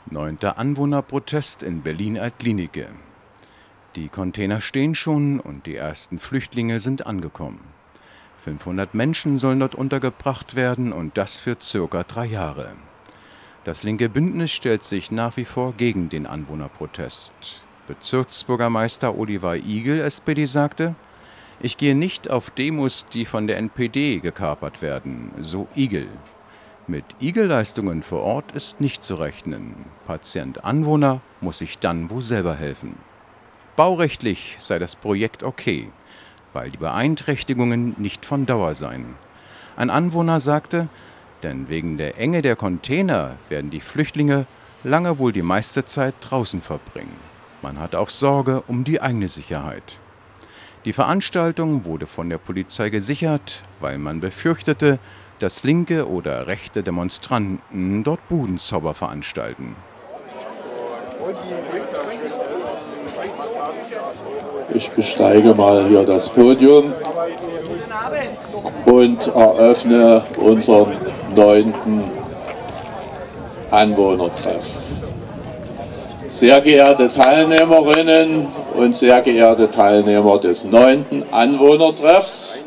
9. Anwohnerprotest in Berlin-Altlinike. Die Container stehen schon und die ersten Flüchtlinge sind angekommen. 500 Menschen sollen dort untergebracht werden und das für ca. 3 Jahre. Das linke Bündnis stellt sich nach wie vor gegen den Anwohnerprotest. Bezirksbürgermeister Oliver Igel, SPD, sagte: „Ich gehe nicht auf Demos, die von der NPD gekapert werden", so Igel. Mit Igel-Leistungen vor Ort ist nicht zu rechnen. Patient-Anwohner muss sich dann wohl selber helfen. Baurechtlich sei das Projekt okay, weil die Beeinträchtigungen nicht von Dauer seien. Ein Anwohner sagte, denn wegen der Enge der Container werden die Flüchtlinge lange wohl die meiste Zeit draußen verbringen. Man hat auch Sorge um die eigene Sicherheit. Die Veranstaltung wurde von der Polizei gesichert, weil man befürchtete, dass linke oder rechte Demonstranten dort Budenzauber veranstalten. Ich besteige mal hier das Podium und eröffne unseren 9. Anwohnertreff. Sehr geehrte Teilnehmerinnen und sehr geehrte Teilnehmer des 9. Anwohnertreffs,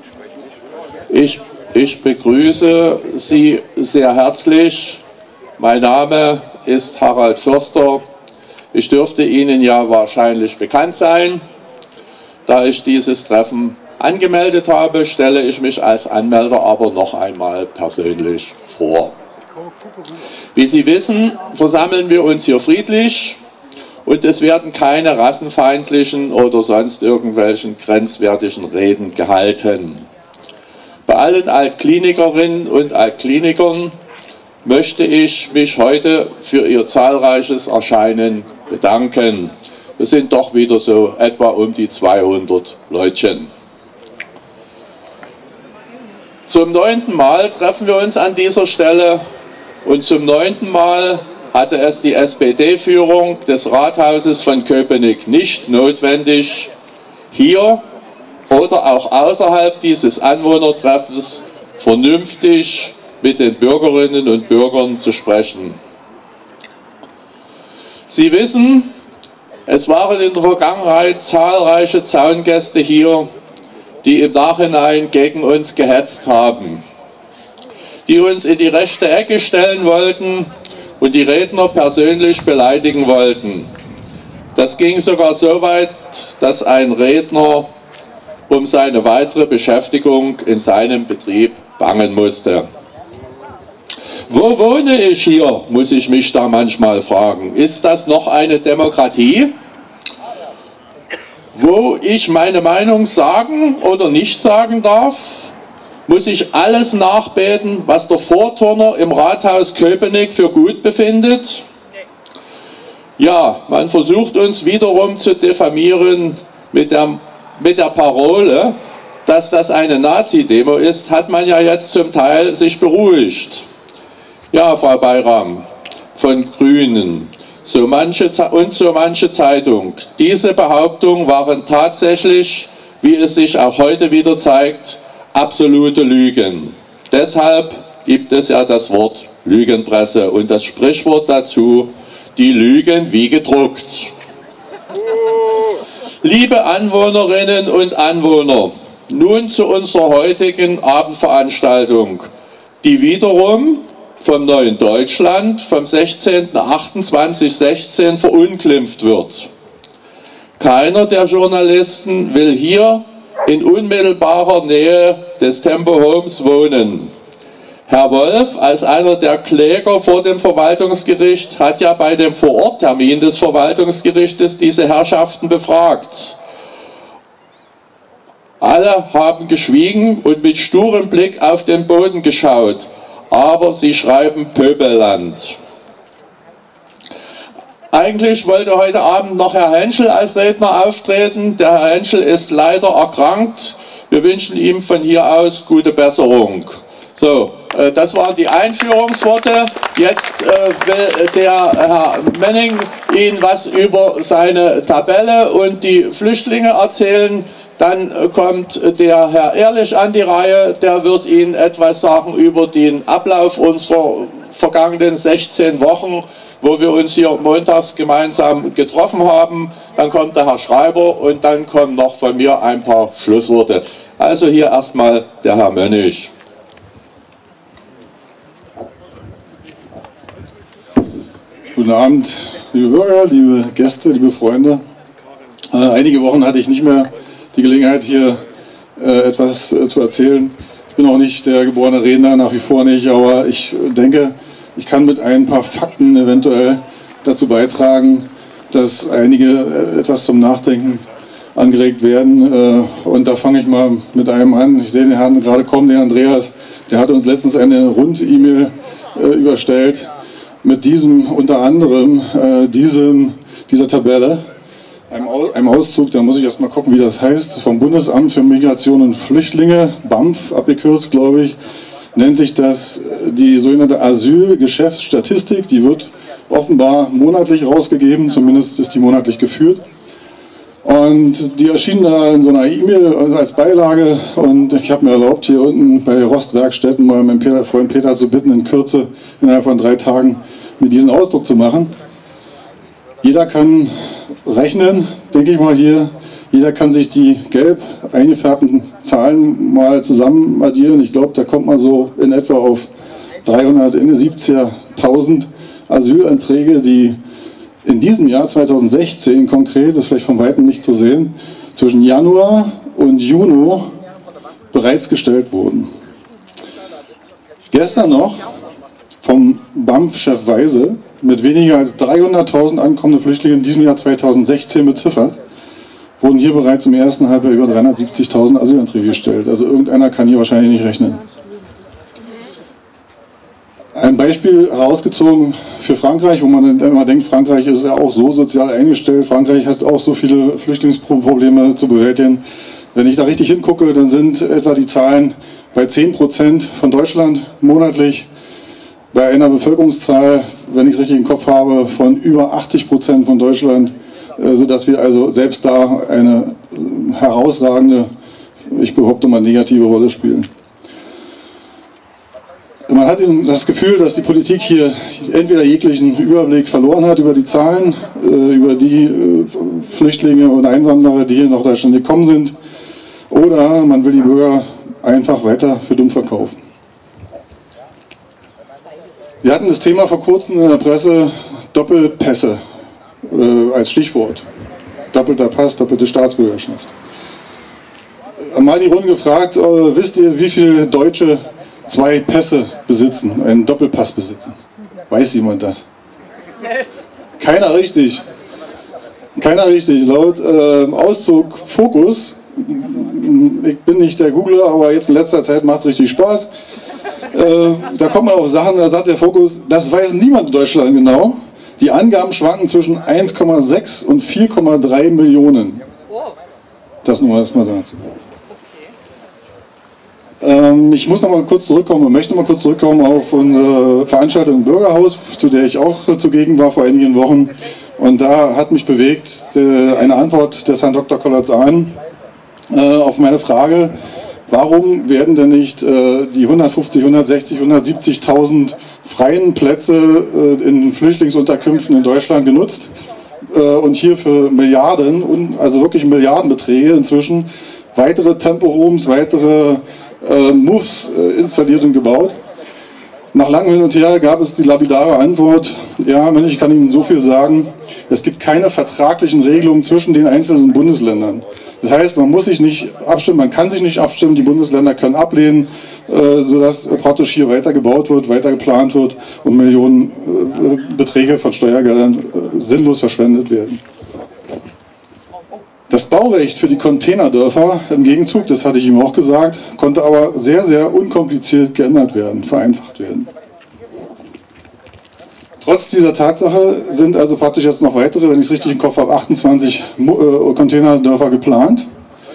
ich begrüße Sie sehr herzlich. Mein Name ist Harald Förster. Ich dürfte Ihnen ja wahrscheinlich bekannt sein. Da ich dieses Treffen angemeldet habe, stelle ich mich als Anmelder aber noch einmal persönlich vor. Wie Sie wissen, versammeln wir uns hier friedlich und es werden keine rassenfeindlichen oder sonst irgendwelchen grenzwertigen Reden gehalten. Bei allen Altklinikerinnen und Altklinikern möchte ich mich heute für Ihr zahlreiches Erscheinen bedanken. Wir sind doch wieder so etwa um die 200 Leutchen. Zum 9. Mal treffen wir uns an dieser Stelle und zum 9. Mal hatte es die SPD-Führung des Rathauses von Köpenick nicht notwendig, hier oder auch außerhalb dieses Anwohnertreffens vernünftig mit den Bürgerinnen und Bürgern zu sprechen. Sie wissen, es waren in der Vergangenheit zahlreiche Zaungäste hier, die im Nachhinein gegen uns gehetzt haben, die uns in die rechte Ecke stellen wollten und die Redner persönlich beleidigen wollten. Das ging sogar so weit, dass ein Redner um seine weitere Beschäftigung in seinem Betrieb bangen musste. Wo wohne ich hier, muss ich mich da manchmal fragen. Ist das noch eine Demokratie, wo ich meine Meinung sagen oder nicht sagen darf? Muss ich alles nachbeten, was der Vorturner im Rathaus Köpenick für gut befindet? Ja, man versucht uns wiederum zu diffamieren mit der Parole, dass das eine Nazi-Demo ist, hat man ja jetzt zum Teil sich beruhigt. Ja, Frau Bayram von Grünen so manche Zeitung. Diese Behauptungen waren tatsächlich, wie es sich auch heute wieder zeigt, absolute Lügen. Deshalb gibt es ja das Wort Lügenpresse und das Sprichwort dazu, die lügen wie gedruckt. Liebe Anwohnerinnen und Anwohner, nun zu unserer heutigen Abendveranstaltung, die wiederum vom Neuen Deutschland vom 16.08.2016 verunglimpft wird. Keiner der Journalisten will hier in unmittelbarer Nähe des Tempo Homes wohnen. Herr Wolf, als einer der Kläger vor dem Verwaltungsgericht, hat ja bei dem Vororttermin des Verwaltungsgerichtes diese Herrschaften befragt. Alle haben geschwiegen und mit sturem Blick auf den Boden geschaut, aber sie schreiben Pöbelland. Eigentlich wollte heute Abend noch Herr Henschel als Redner auftreten. Der Herr Henschel ist leider erkrankt. Wir wünschen ihm von hier aus gute Besserung. So, das waren die Einführungsworte. Jetzt will der Herr Menning Ihnen was über seine Tabelle und die Flüchtlinge erzählen. Dann kommt der Herr Ehrlich an die Reihe, der wird Ihnen etwas sagen über den Ablauf unserer vergangenen 16 Wochen wo wir uns hier montags gemeinsam getroffen haben. Dann kommt der Herr Schreiber und dann kommen noch von mir ein paar Schlussworte. Also hier erstmal der Herr Mönnich. Guten Abend, liebe Bürger, liebe Gäste, liebe Freunde. Einige Wochen hatte ich nicht mehr die Gelegenheit, hier etwas zu erzählen. Ich bin auch nicht der geborene Redner, nach wie vor nicht, aber ich denke, ich kann mit ein paar Fakten eventuell dazu beitragen, dass einige etwas zum Nachdenken angeregt werden. Und da fange ich mal mit einem an. Ich sehe den Herrn gerade kommen, den Andreas, der hat uns letztens eine Rund-E-Mail überstellt mit diesem, unter anderem dieser Tabelle, einem Auszug, da muss ich erst mal gucken, wie das heißt, vom Bundesamt für Migration und Flüchtlinge, BAMF abgekürzt, glaube ich, nennt sich das die sogenannte Asylgeschäftsstatistik. Die wird offenbar monatlich rausgegeben, zumindest ist die monatlich geführt. Und die erschien da in so einer E-Mail als Beilage und ich habe mir erlaubt, hier unten bei Rostwerkstätten mal meinen Freund Peter zu bitten, in Kürze innerhalb von 3 Tagen mir diesen Ausdruck zu machen. Jeder kann rechnen, denke ich mal hier. Jeder kann sich die gelb eingefärbten Zahlen mal zusammen addieren. Ich glaube, da kommt man so in etwa auf 370.000 Asylanträge, die in diesem Jahr 2016 konkret, das ist vielleicht von Weitem nicht zu sehen, zwischen Januar und Juni bereits gestellt wurden. Gestern noch vom BAMF-Chef Weise mit weniger als 300.000 ankommende Flüchtlinge in diesem Jahr 2016 beziffert, wurden hier bereits im ersten Halbjahr über 370.000 Asylanträge gestellt. Also irgendeiner kann hier wahrscheinlich nicht rechnen. Ein Beispiel herausgezogen für Frankreich, wo man immer denkt, Frankreich ist ja auch so sozial eingestellt, Frankreich hat auch so viele Flüchtlingsprobleme zu bewältigen. Wenn ich da richtig hingucke, dann sind etwa die Zahlen bei 10% von Deutschland monatlich, bei einer Bevölkerungszahl, wenn ich es richtig im Kopf habe, von über 80% von Deutschland, sodass wir also selbst da eine herausragende, ich behaupte mal, negative Rolle spielen. Man hat das Gefühl, dass die Politik hier entweder jeglichen Überblick verloren hat über die Zahlen, über die Flüchtlinge und Einwanderer, die hier nach Deutschland gekommen sind, oder man will die Bürger einfach weiter für dumm verkaufen. Wir hatten das Thema vor kurzem in der Presse, Doppelpässe als Stichwort. Doppelter Pass, doppelte Staatsbürgerschaft. Mal die Runde gefragt, wisst ihr, wie viele Deutsche 2 Pässe besitzen, einen Doppelpass besitzen? Weiß jemand das? Keiner richtig. Keiner richtig. Laut Auszug Focus, ich bin nicht der Googler, aber jetzt in letzter Zeit macht es richtig Spaß. Da kommt man auf Sachen, da sagt der Focus, das weiß niemand in Deutschland genau. Die Angaben schwanken zwischen 1,6 und 4,3 Millionen. Das nur erstmal dazu. Ich muss noch mal kurz zurückkommen und möchte mal kurz zurückkommen auf unsere Veranstaltung im Bürgerhaus, zu der ich auch zugegen war vor einigen Wochen. Und da hat mich bewegt eine Antwort des Herrn Dr. Kollatz-Ahn auf meine Frage, warum werden denn nicht die 150, 160, 170.000 freien Plätze in Flüchtlingsunterkünften in Deutschland genutzt und hier für Milliarden, also wirklich Milliardenbeträge inzwischen, weitere Tempohomes, weitere Moves installiert und gebaut. Nach langem Hin und Her gab es die lapidare Antwort, ja, ich kann Ihnen so viel sagen, es gibt keine vertraglichen Regelungen zwischen den einzelnen Bundesländern. Das heißt, man muss sich nicht abstimmen, man kann sich nicht abstimmen, die Bundesländer können ablehnen, sodass praktisch hier weiter gebaut wird, weiter geplant wird und Millionenbeträge von Steuergeldern sinnlos verschwendet werden. Das Baurecht für die Containerdörfer im Gegenzug, das hatte ich ihm auch gesagt, konnte aber sehr, sehr unkompliziert geändert werden, vereinfacht werden. Trotz dieser Tatsache sind also praktisch jetzt noch weitere, wenn ich es richtig im Kopf habe, 28 Containerdörfer geplant.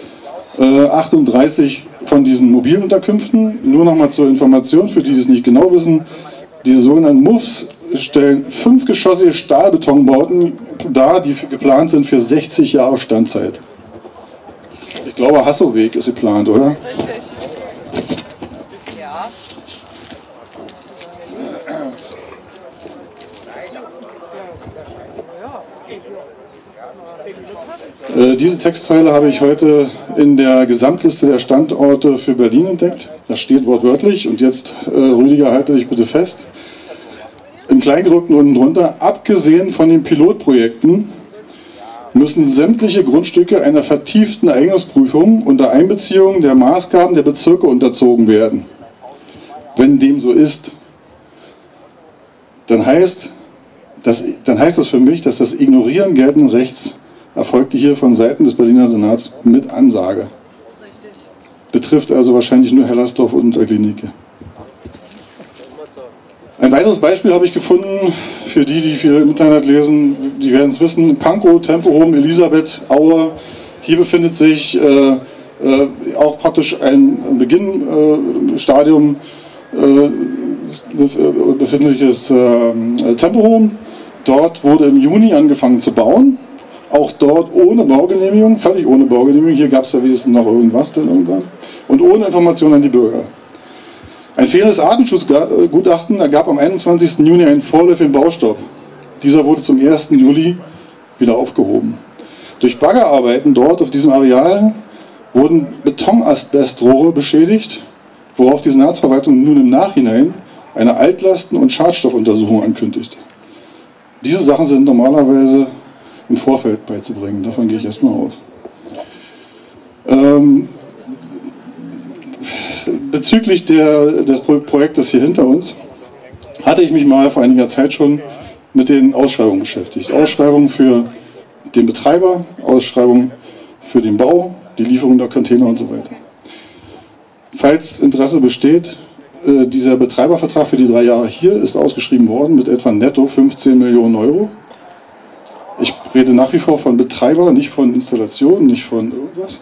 38 von diesen mobilen Unterkünften. Nur noch mal zur Information, für die es nicht genau wissen, diese sogenannten MUFs stellen 5-geschossige Stahlbetonbauten dar, die geplant sind für 60 Jahre Standzeit. Ich glaube, Hassoweg ist geplant, oder? Richtig. Ja. Diese Textzeile habe ich heute in der Gesamtliste der Standorte für Berlin entdeckt. Das steht wortwörtlich und jetzt, Rüdiger, halte dich bitte fest. Im Kleingedruckten unten drunter, abgesehen von den Pilotprojekten, müssen sämtliche Grundstücke einer vertieften Eignungsprüfung unter Einbeziehung der Maßgaben der Bezirke unterzogen werden. Wenn dem so ist, dann heißt das für mich, dass das Ignorieren geltenden Rechts erfolgte hier von Seiten des Berliner Senats mit Ansage. Betrifft also wahrscheinlich nur Hellersdorf und Klinike. Ein weiteres Beispiel habe ich gefunden, für die viel im Internet lesen, die werden es wissen, Pankow, Tempo-Home, Elisabeth, Aue. Hier befindet sich auch praktisch ein Beginnstadium befindliches Tempo-Home. Dort wurde im Juni angefangen zu bauen. Auch dort ohne Baugenehmigung, völlig ohne Baugenehmigung. Hier gab es ja wenigstens noch irgendwas dann irgendwann. Und ohne Information an die Bürger. Ein fehlendes Artenschutzgutachten ergab am 21. Juni einen vorläufigen Baustopp. Dieser wurde zum 1. Juli wieder aufgehoben. Durch Baggerarbeiten dort auf diesem Areal wurden Betonasbestrohre beschädigt, worauf die Senatsverwaltung nun im Nachhinein eine Altlasten- und Schadstoffuntersuchung ankündigt. Diese Sachen sind normalerweise im Vorfeld beizubringen, davon gehe ich erstmal aus. Bezüglich des Projektes hier hinter uns hatte ich mich mal vor einiger Zeit schon mit den Ausschreibungen beschäftigt. Ausschreibungen für den Betreiber, Ausschreibungen für den Bau, die Lieferung der Container und so weiter. Falls Interesse besteht, dieser Betreibervertrag für die 3 Jahre hier ist ausgeschrieben worden mit etwa netto 15 Millionen Euro. Ich rede nach wie vor von Betreiber, nicht von Installation, nicht von irgendwas.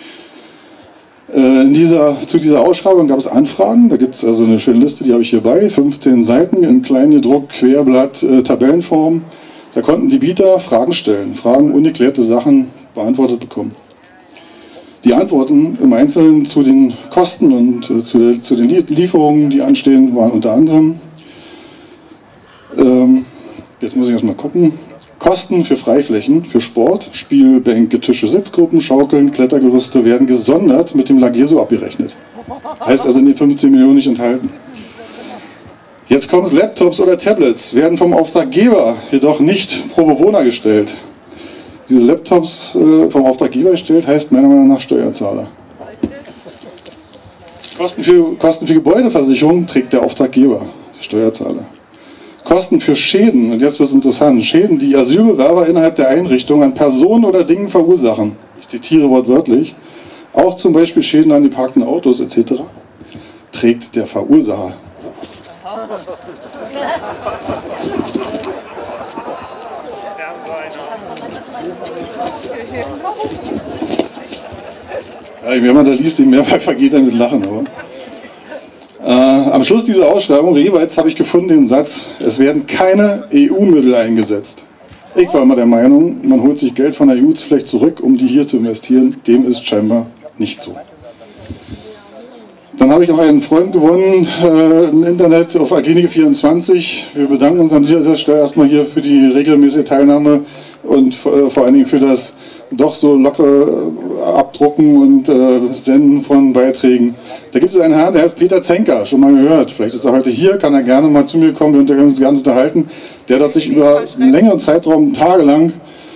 Zu dieser Ausschreibung gab es Anfragen, da gibt es also eine schöne Liste, die habe ich hier bei, 15 Seiten in klein gedruckt, Querblatt, Tabellenform. Da konnten die Bieter Fragen stellen, Fragen, ungeklärte Sachen beantwortet bekommen. Die Antworten im Einzelnen zu den Kosten und zu den Lieferungen, die anstehen, waren unter anderem, jetzt muss ich erstmal gucken, Kosten für Freiflächen, für Sport, Spielbänke, Tische, Sitzgruppen, Schaukeln, Klettergerüste werden gesondert mit dem Lageso abgerechnet. Heißt also in den 15 Millionen nicht enthalten. Jetzt kommen es, Laptops oder Tablets, werden vom Auftraggeber jedoch nicht pro Bewohner gestellt. Diese Laptops vom Auftraggeber gestellt, heißt meiner Meinung nach Steuerzahler. Kosten für Gebäudeversicherung trägt der Auftraggeber, der Steuerzahler. Kosten für Schäden, und jetzt wird es interessant, Schäden, die Asylbewerber innerhalb der Einrichtung an Personen oder Dingen verursachen, ich zitiere wortwörtlich, auch zum Beispiel Schäden an geparkten Autos etc., trägt der Verursacher. Ja, wenn man da liest, je mehr vergeht dann mit Lachen. Aber. Am Schluss dieser Ausschreibung jeweils habe ich gefunden den Satz, es werden keine EU-Mittel eingesetzt. Ich war immer der Meinung, man holt sich Geld von der EU vielleicht zurück, um die hier zu investieren. Dem ist scheinbar nicht so. Dann habe ich noch einen Freund gewonnen im Internet auf Klinike24. Wir bedanken uns an dieser Stelle erstmal hier für die regelmäßige Teilnahme und vor allen Dingen für das doch so lockere Abdrucken und Senden von Beiträgen. Da gibt es einen Herrn, der heißt Peter Zenker, schon mal gehört. Vielleicht ist er heute hier, kann er gerne mal zu mir kommen, wir können uns gerne unterhalten. Der hat sich über einen längeren Zeitraum, tagelang,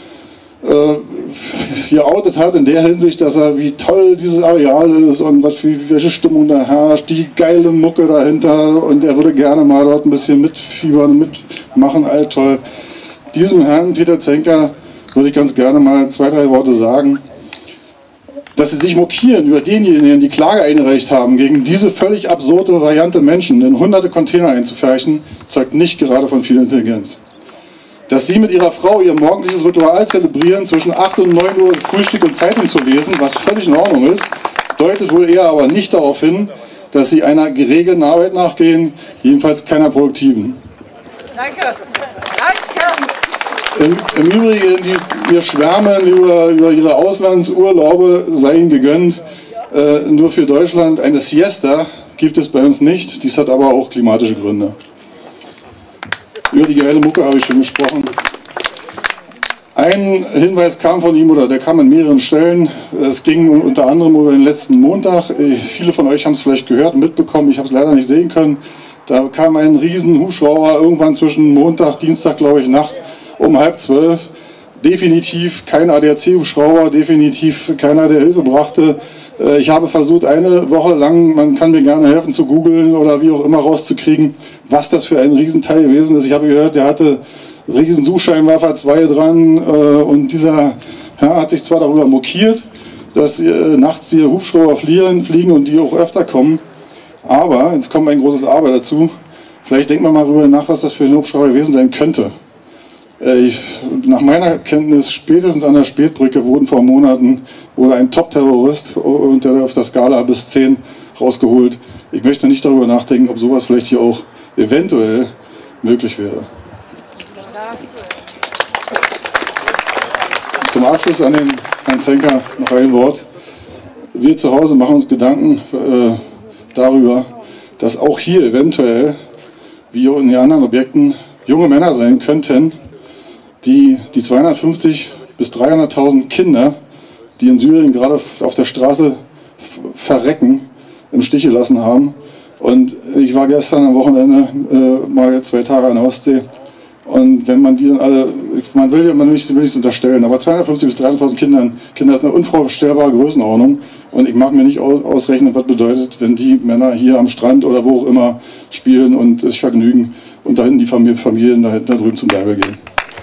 geoutet hat in der Hinsicht, dass er, wie toll dieses Areal ist und welche Stimmung da herrscht, die geile Mucke dahinter, und er würde gerne mal dort ein bisschen mitfiebern, mitmachen, all toll. Diesem Herrn Peter Zenker würde ich ganz gerne mal 2, 3 Worte sagen. Dass sie sich mokieren über denjenigen, die Klage eingereicht haben, gegen diese völlig absurde Variante Menschen in hunderte Container einzufärchen, zeugt nicht gerade von viel Intelligenz. Dass sie mit ihrer Frau ihr morgendliches Ritual zelebrieren, zwischen 8 und 9 Uhr Frühstück und Zeitung zu lesen, was völlig in Ordnung ist, deutet wohl eher aber nicht darauf hin, dass sie einer geregelten Arbeit nachgehen, jedenfalls keiner produktiven. Danke. Danke. Im Übrigen, wir schwärmen über ihre Auslandsurlaube, sei ihnen gegönnt. Nur für Deutschland eine Siesta gibt es bei uns nicht. Dies hat aber auch klimatische Gründe. Über die geile Mucke habe ich schon gesprochen. Ein Hinweis kam von ihm, oder der kam an mehreren Stellen. Es ging unter anderem über den letzten Montag. Viele von euch haben es vielleicht gehört und mitbekommen. Ich habe es leider nicht sehen können. Da kam ein riesen Hubschrauber irgendwann zwischen Montag, Dienstag, glaube ich, Nacht um 11:30. Definitiv kein ADAC-Hubschrauber, definitiv keiner, der Hilfe brachte. Ich habe versucht, eine Woche lang, man kann mir gerne helfen zu googeln oder wie auch immer rauszukriegen, was das für ein Riesenteil gewesen ist. Ich habe gehört, der hatte riesen Suchscheinwerfer, 2 dran, und dieser Herr hat sich zwar darüber mokiert, dass nachts die Hubschrauber fliegen und die auch öfter kommen, aber, jetzt kommt ein großes Aber dazu, vielleicht denkt man mal darüber nach, was das für ein Hubschrauber gewesen sein könnte. Nach meiner Kenntnis, spätestens an der Spätbrücke wurde ein Top-Terrorist und der auf der Skala bis 10 rausgeholt. Ich möchte nicht darüber nachdenken, ob sowas vielleicht hier auch eventuell möglich wäre. Zum Abschluss an den Herrn Zenker noch ein Wort. Wir zu Hause machen uns Gedanken darüber, dass auch hier eventuell, wie in den anderen Objekten, junge Männer sein könnten, die 250.000 bis 300.000 Kinder, die in Syrien gerade auf der Straße verrecken, im Stich gelassen haben. Und ich war gestern am Wochenende mal 2 Tage an der Ostsee. Und wenn man die dann alle, man will nicht unterstellen, aber 250.000 bis 300.000 Kinder ist eine unvorstellbare Größenordnung. Und ich mag mir nicht ausrechnen, was bedeutet, wenn die Männer hier am Strand oder wo auch immer spielen und sich vergnügen und da hinten die Familien da drüben zum Leibe gehen.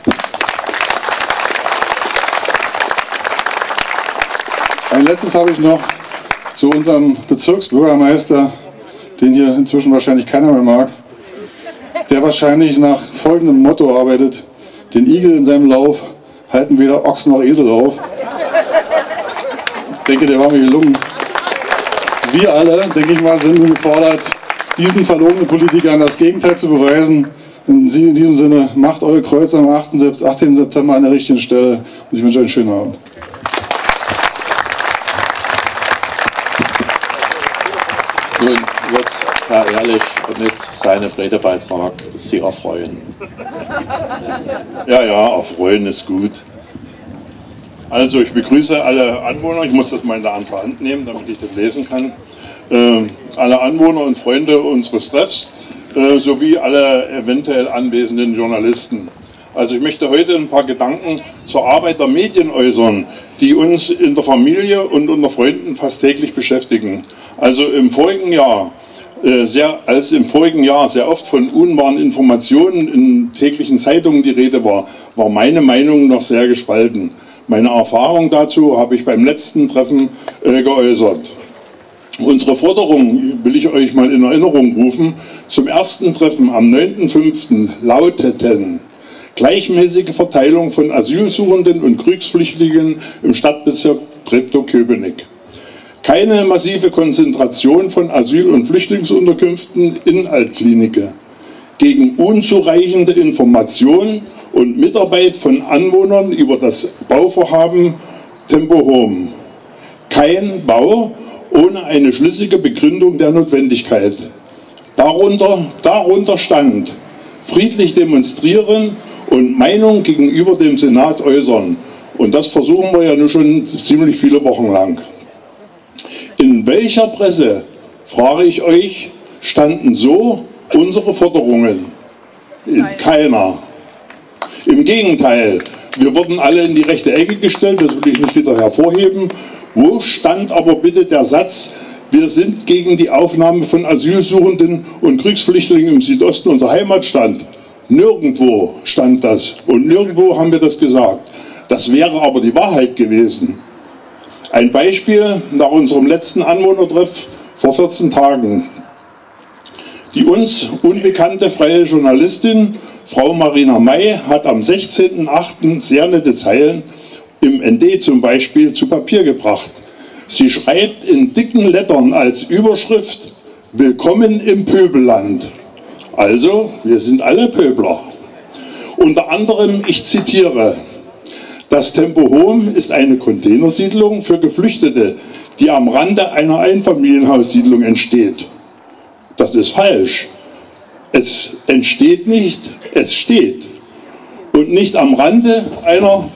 Ein letztes habe ich noch zu unserem Bezirksbürgermeister, den hier inzwischen wahrscheinlich keiner mehr mag, der wahrscheinlich nach folgendem Motto arbeitet: Den Igel in seinem Lauf halten weder Ochs noch Esel auf. Ich denke, der war mir gelungen. Wir alle, denke ich mal, sind nun gefordert, diesen verlogenen Politikern das Gegenteil zu beweisen. In diesem Sinne, macht eure Kreuze am 18. September an der richtigen Stelle und ich wünsche euch einen schönen Abend. Nun wird Herr Ehrlich mit seinem Redebeitrag Sie erfreuen. Ja, erfreuen ist gut. Also ich begrüße alle Anwohner, ich muss das mal in der anderen Hand nehmen, damit ich das lesen kann. Alle Anwohner und Freunde unseres Treffs, sowie alle eventuell anwesenden Journalisten. Also ich möchte heute ein paar Gedanken zur Arbeit der Medien äußern, die uns in der Familie und unter Freunden fast täglich beschäftigen. Also im vorigen Jahr, als im vorigen Jahr sehr oft von unwahren Informationen in täglichen Zeitungen die Rede war, war meine Meinung noch sehr gespalten. Meine Erfahrung dazu habe ich beim letzten Treffen geäußert. Unsere Forderung will ich euch mal in Erinnerung rufen. Zum ersten Treffen am 9.5. lauteten: gleichmäßige Verteilung von Asylsuchenden und Kriegsflüchtlingen im Stadtbezirk Treptow-Köpenick. Keine massive Konzentration von Asyl- und Flüchtlingsunterkünften in Altkliniken. Gegen unzureichende Information und Mitarbeit von Anwohnern über das Bauvorhaben Tempo Home. Kein Bau ohne eine schlüssige Begründung der Notwendigkeit. Darunter stand: friedlich demonstrieren und Meinung gegenüber dem Senat äußern. Und das versuchen wir ja nun schon ziemlich viele Wochen lang. In welcher Presse, frage ich euch, standen so unsere Forderungen? In keiner. Im Gegenteil, wir wurden alle in die rechte Ecke gestellt, das will ich nicht wieder hervorheben. Wo stand aber bitte der Satz: wir sind gegen die Aufnahme von Asylsuchenden und Kriegsflüchtlingen im Südosten unserer Heimatstadt? Nirgendwo stand das und nirgendwo haben wir das gesagt. Das wäre aber die Wahrheit gewesen. Ein Beispiel nach unserem letzten Anwohnertreff vor 14 Tagen. Die uns unbekannte freie Journalistin, Frau Marina May, hat am 16.08. sehr nette Zeilen im ND zum Beispiel zu Papier gebracht. Sie schreibt in dicken Lettern als Überschrift: Willkommen im Pöbelland. Also, wir sind alle Pöbler. Unter anderem, ich zitiere: Das Tempo Home ist eine Containersiedlung für Geflüchtete, die am Rande einer Einfamilienhaussiedlung entsteht. Das ist falsch. Es entsteht nicht, es steht. Und nicht am Rande einer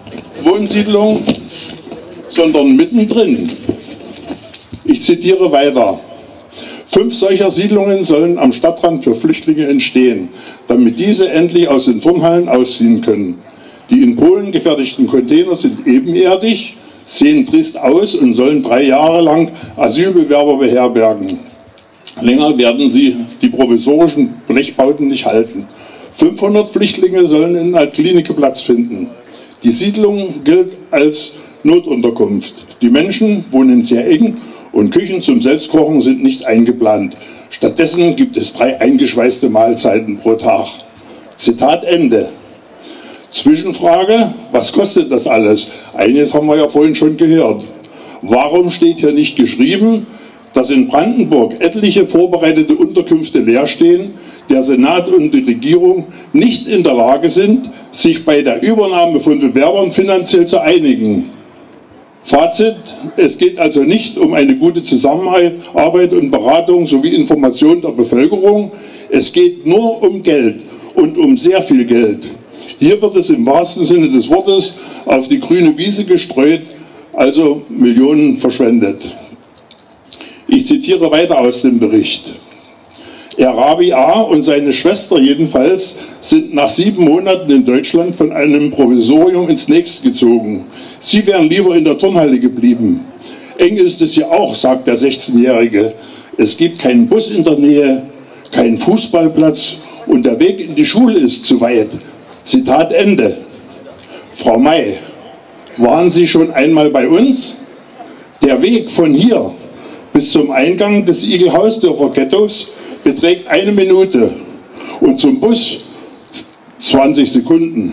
Wohnsiedlung, sondern mittendrin. Ich zitiere weiter. 5 solcher Siedlungen sollen am Stadtrand für Flüchtlinge entstehen, damit diese endlich aus den Turnhallen ausziehen können. Die in Polen gefertigten Container sind ebenerdig, sehen trist aus und sollen 3 Jahre lang Asylbewerber beherbergen. Länger werden sie die provisorischen Blechbauten nicht halten. 500 Flüchtlinge sollen in Altklinike Platz finden. Die Siedlung gilt als Notunterkunft. Die Menschen wohnen sehr eng und Küchen zum Selbstkochen sind nicht eingeplant. Stattdessen gibt es 3 eingeschweißte Mahlzeiten pro Tag. Zitat Ende. Zwischenfrage, was kostet das alles? Eines haben wir ja vorhin schon gehört. Warum steht hier nicht geschrieben, dass in Brandenburg etliche vorbereitete Unterkünfte leer stehen, der Senat und die Regierung nicht in der Lage sind, sich bei der Übernahme von Bewerbern finanziell zu einigen? Fazit, es geht also nicht um eine gute Zusammenarbeit und Beratung sowie Information der Bevölkerung. Es geht nur um Geld und um sehr viel Geld. Hier wird es im wahrsten Sinne des Wortes auf die grüne Wiese gestreut, also Millionen verschwendet. Ich zitiere weiter aus dem Bericht. Erabi A. und seine Schwester jedenfalls sind nach 7 Monaten in Deutschland von einem Provisorium ins nächste gezogen. Sie wären lieber in der Turnhalle geblieben. Eng ist es hier auch, sagt der 16-Jährige. Es gibt keinen Bus in der Nähe, keinen Fußballplatz und der Weg in die Schule ist zu weit. Zitat Ende. Frau May, waren Sie schon einmal bei uns? Der Weg von hier bis zum Eingang des Igel-Hausdörfer Ghettos beträgt 1 Minute und zum Bus 20 Sekunden.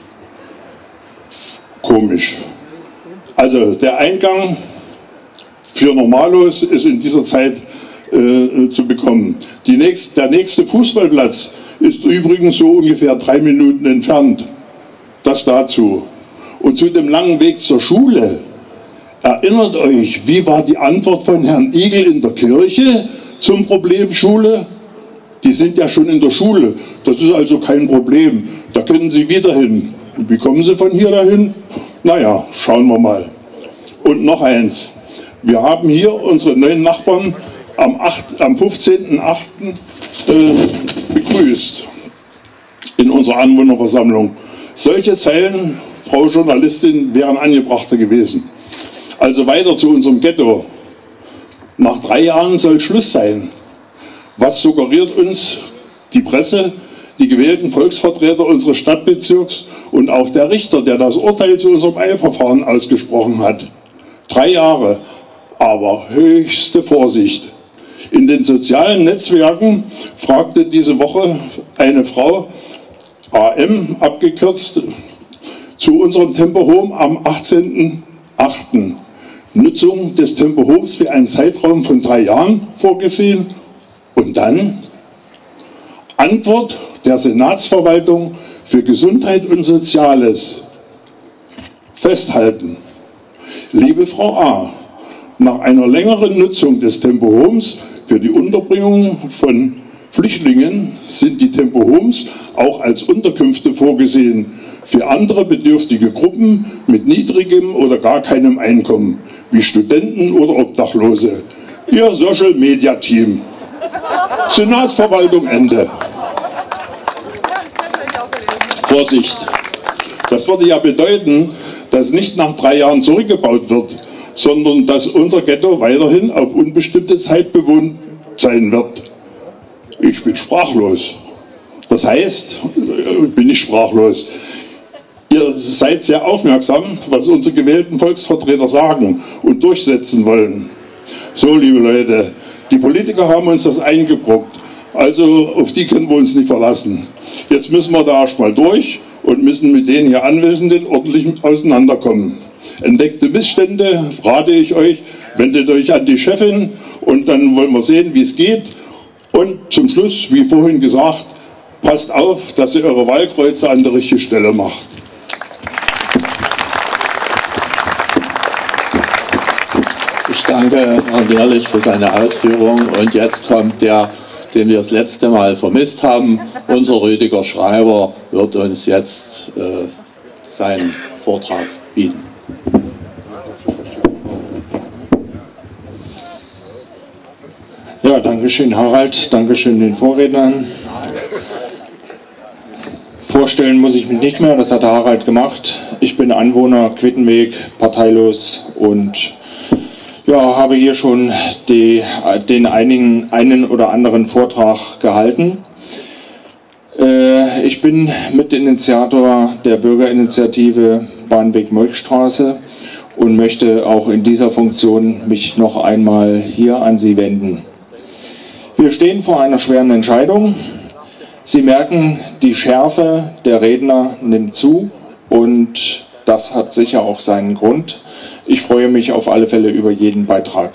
Komisch. Also der Eingang für Normalos ist in dieser Zeit zu bekommen. Der nächste Fußballplatz ist übrigens so ungefähr 3 Minuten entfernt. Das dazu. Und zu dem langen Weg zur Schule. Erinnert euch, wie war die Antwort von Herrn Igel in der Kirche zum Problem Schule? Die sind ja schon in der Schule. Das ist also kein Problem. Da können Sie wieder hin. Und wie kommen Sie von hier dahin? Naja, schauen wir mal. Und noch eins. Wir haben hier unsere neuen Nachbarn am 15.08. Begrüßt in unserer Anwohnerversammlung. Solche Zeilen, Frau Journalistin, wären angebrachter gewesen. Also weiter zu unserem Ghetto. Nach 3 Jahren soll Schluss sein. Was suggeriert uns die Presse, die gewählten Volksvertreter unseres Stadtbezirks und auch der Richter, der das Urteil zu unserem Eilverfahren ausgesprochen hat? 3 Jahre, aber höchste Vorsicht. In den sozialen Netzwerken fragte diese Woche eine Frau, AM abgekürzt, zu unserem Tempo-Home am 18.08. Nutzung des Tempo-Homes für einen Zeitraum von 3 Jahren vorgesehen. Und dann Antwort der Senatsverwaltung für Gesundheit und Soziales. Festhalten. Liebe Frau A., nach einer längeren Nutzung des Tempo-Homes für die Unterbringung von Flüchtlingen sind die Tempo-Homes auch als Unterkünfte vorgesehen für andere bedürftige Gruppen mit niedrigem oder gar keinem Einkommen, wie Studenten oder Obdachlose. Ihr Social Media Team. Senatsverwaltung Ende. Vorsicht. Das würde ja bedeuten, dass nicht nach 3 Jahren zurückgebaut wird, sondern dass unser Ghetto weiterhin auf unbestimmte Zeit bewohnt sein wird. Ich bin sprachlos. Das heißt, bin ich sprachlos. Ihr seid sehr aufmerksam, was unsere gewählten Volksvertreter sagen und durchsetzen wollen. So, liebe Leute, die Politiker haben uns das eingebrockt, also auf die können wir uns nicht verlassen. Jetzt müssen wir da erstmal durch und müssen mit den hier Anwesenden ordentlich auseinanderkommen. Entdeckte Missstände, rate ich euch, wendet euch an die Chefin und dann wollen wir sehen, wie es geht. Und zum Schluss, wie vorhin gesagt, passt auf, dass ihr eure Wahlkreuze an der richtigen Stelle macht. Ich danke Herrn Wehrlich für seine Ausführungen und jetzt kommt der, den wir das letzte Mal vermisst haben. Unser Rüdiger Schreiber wird uns jetzt seinen Vortrag bieten. Ja, danke schön Harald, danke schön den Vorrednern. Vorstellen muss ich mich nicht mehr, das hat der Harald gemacht. Ich bin Anwohner Quittenweg, parteilos und ja, habe hier schon den einen oder anderen Vortrag gehalten. Ich bin Mitinitiator der Bürgerinitiative Bahnweg-Molchstraße und möchte auch in dieser Funktion mich noch einmal hier an Sie wenden. Wir stehen vor einer schweren Entscheidung. Sie merken, die Schärfe der Redner nimmt zu und das hat sicher auch seinen Grund. Ich freue mich auf alle Fälle über jeden Beitrag.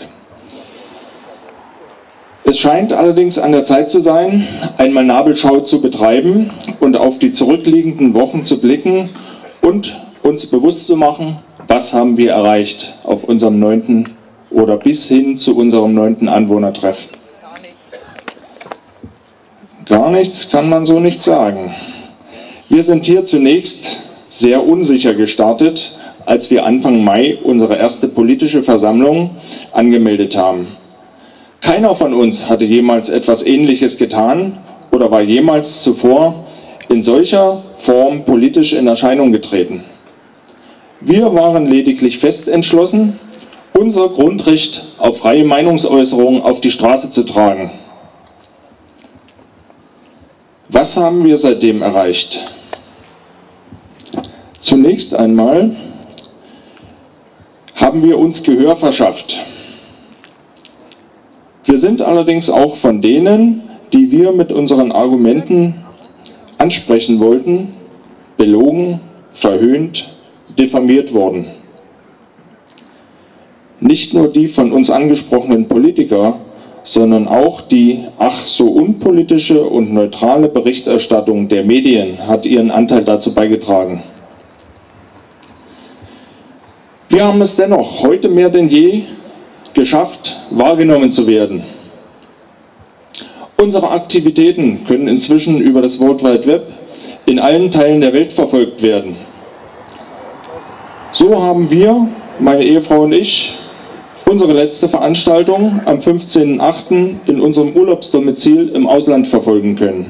Es scheint allerdings an der Zeit zu sein, einmal Nabelschau zu betreiben und auf die zurückliegenden Wochen zu blicken und uns bewusst zu machen, was haben wir erreicht auf unserem 9. oder bis hin zu unserem 9. Anwohnertreff. Gar nichts kann man so nicht sagen. Wir sind hier zunächst sehr unsicher gestartet, als wir Anfang Mai unsere erste politische Versammlung angemeldet haben. Keiner von uns hatte jemals etwas Ähnliches getan oder war jemals zuvor in solcher Form politisch in Erscheinung getreten. Wir waren lediglich fest entschlossen, unser Grundrecht auf freie Meinungsäußerung auf die Straße zu tragen. Was haben wir seitdem erreicht? Zunächst einmal haben wir uns Gehör verschafft. Wir sind allerdings auch von denen, die wir mit unseren Argumenten ansprechen wollten, belogen, verhöhnt, diffamiert worden. Nicht nur die von uns angesprochenen Politiker, sondern auch die ach so unpolitische und neutrale Berichterstattung der Medien hat ihren Anteil dazu beigetragen. Wir haben es dennoch heute mehr denn je geschafft, wahrgenommen zu werden. Unsere Aktivitäten können inzwischen über das World Wide Web in allen Teilen der Welt verfolgt werden. So haben wir, meine Ehefrau und ich, unsere letzte Veranstaltung am 15.08. in unserem Urlaubsdomizil im Ausland verfolgen können.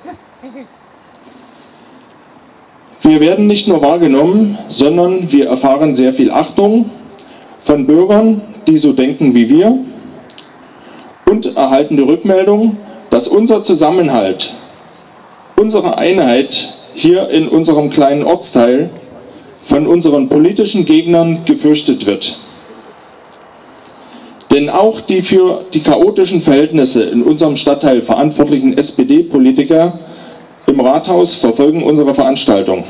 Wir werden nicht nur wahrgenommen, sondern wir erfahren sehr viel Achtung von Bürgern, die so denken wie wir, und erhalten die Rückmeldung, dass unser Zusammenhalt, unsere Einheit hier in unserem kleinen Ortsteil von unseren politischen Gegnern gefürchtet wird. Denn auch die für die chaotischen Verhältnisse in unserem Stadtteil verantwortlichen SPD-Politiker im Rathaus verfolgen unsere Veranstaltung.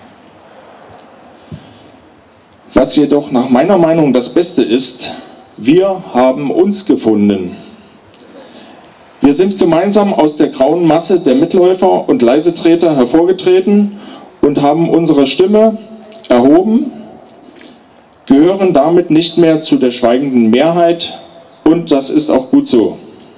Was jedoch nach meiner Meinung das Beste ist, wir haben uns gefunden. Wir sind gemeinsam aus der grauen Masse der Mitläufer und Leisetreter hervorgetreten und haben unsere Stimme erhoben, gehören damit nicht mehr zu der schweigenden Mehrheit und das ist auch gut so.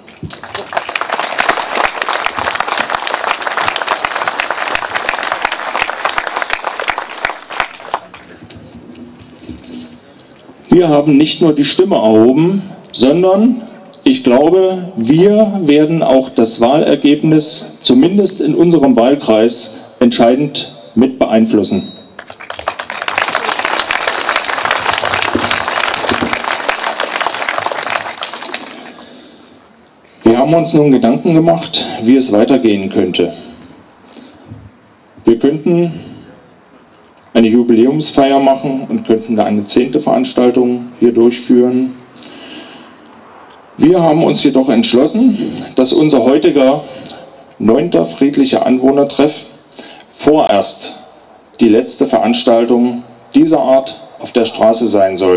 Wir haben nicht nur die Stimme erhoben, sondern ich glaube, wir werden auch das Wahlergebnis, zumindest in unserem Wahlkreis, entscheidend mit beeinflussen. Wir haben uns nun Gedanken gemacht, wie es weitergehen könnte. Wir könnten eine Jubiläumsfeier machen und könnten da eine 10. Veranstaltung hier durchführen. Wir haben uns jedoch entschlossen, dass unser heutiger 9. friedlicher Anwohnertreff vorerst die letzte Veranstaltung dieser Art auf der Straße sein soll.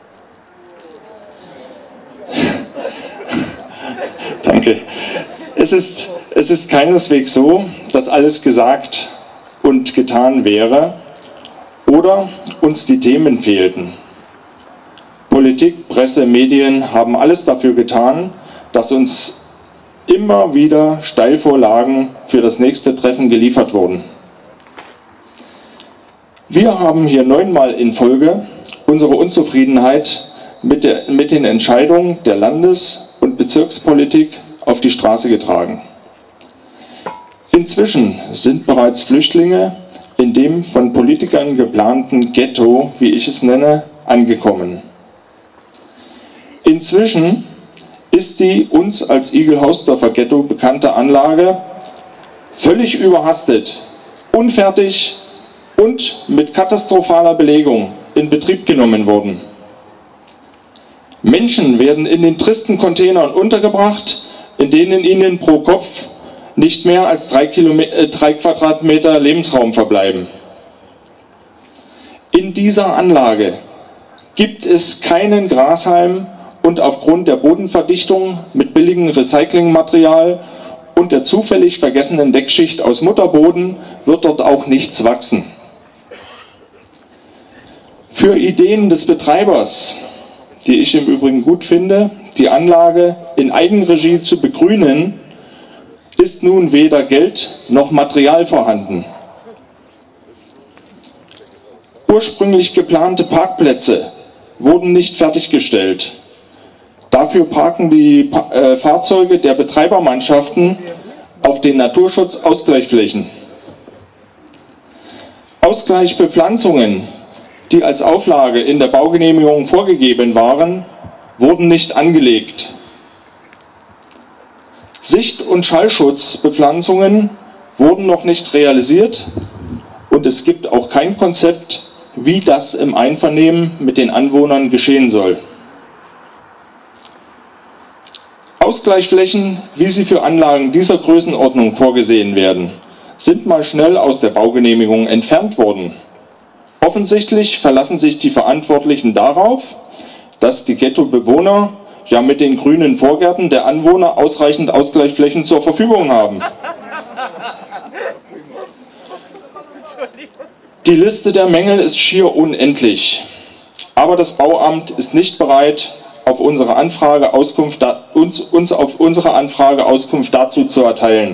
Danke. Es ist keineswegs so, dass alles gesagt und getan wäre oder uns die Themen fehlten. Politik, Presse, Medien haben alles dafür getan, dass uns immer wieder Steilvorlagen für das nächste Treffen geliefert wurden. Wir haben hier 9-mal in Folge unsere Unzufriedenheit mit den Entscheidungen der Landes- und Bezirkspolitik auf die Straße getragen. Inzwischen sind bereits Flüchtlinge in dem von Politikern geplanten Ghetto, wie ich es nenne, angekommen. Inzwischen ist die uns als Igel-Hausdorfer Ghetto bekannte Anlage völlig überhastet, unfertig und mit katastrophaler Belegung in Betrieb genommen worden. Menschen werden in den tristen Containern untergebracht, in denen ihnen pro Kopf nicht mehr als 3 Quadratmeter Lebensraum verbleiben. In dieser Anlage gibt es keinen Grashalm und aufgrund der Bodenverdichtung mit billigem Recyclingmaterial und der zufällig vergessenen Deckschicht aus Mutterboden wird dort auch nichts wachsen. Für Ideen des Betreibers, die ich im Übrigen gut finde, die Anlage in Eigenregie zu begrünen, ist nun weder Geld noch Material vorhanden. Ursprünglich geplante Parkplätze wurden nicht fertiggestellt. Dafür parken die Fahrzeuge der Betreibermannschaften auf den Naturschutzausgleichsflächen. Ausgleichsbepflanzungen, die als Auflage in der Baugenehmigung vorgegeben waren, wurden nicht angelegt. Sicht- und Schallschutzbepflanzungen wurden noch nicht realisiert und es gibt auch kein Konzept, wie das im Einvernehmen mit den Anwohnern geschehen soll. Ausgleichsflächen, wie sie für Anlagen dieser Größenordnung vorgesehen werden, sind mal schnell aus der Baugenehmigung entfernt worden. Offensichtlich verlassen sich die Verantwortlichen darauf, dass die Ghetto-Bewohner ja mit den grünen Vorgärten der Anwohner ausreichend Ausgleichsflächen zur Verfügung haben. Die Liste der Mängel ist schier unendlich, aber das Bauamt ist nicht bereit, auf unsere Anfrage Auskunft dazu zu erteilen.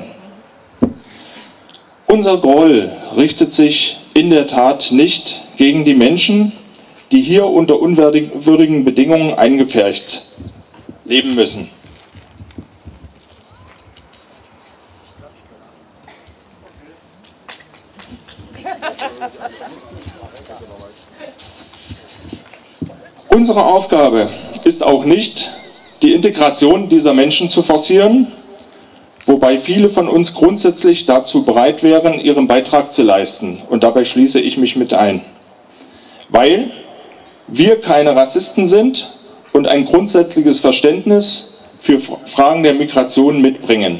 Unser Groll richtet sich in der Tat nicht gegen die Menschen, die hier unter unwürdigen Bedingungen eingepfercht leben müssen. Unsere Aufgabe ist auch nicht, die Integration dieser Menschen zu forcieren, wobei viele von uns grundsätzlich dazu bereit wären, ihren Beitrag zu leisten. Und dabei schließe ich mich mit ein. Weil wir keine Rassisten sind und ein grundsätzliches Verständnis für Fragen der Migration mitbringen.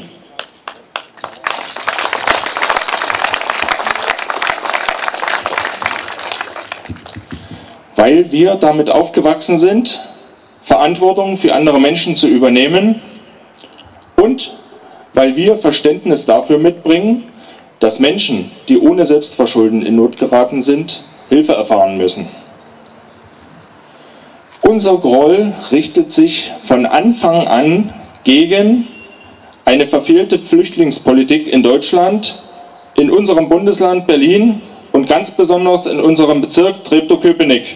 Weil wir damit aufgewachsen sind, Verantwortung für andere Menschen zu übernehmen und weil wir Verständnis dafür mitbringen, dass Menschen, die ohne Selbstverschulden in Not geraten sind, Hilfe erfahren müssen. Unser Groll richtet sich von Anfang an gegen eine verfehlte Flüchtlingspolitik in Deutschland, in unserem Bundesland Berlin und ganz besonders in unserem Bezirk Treptow-Köpenick.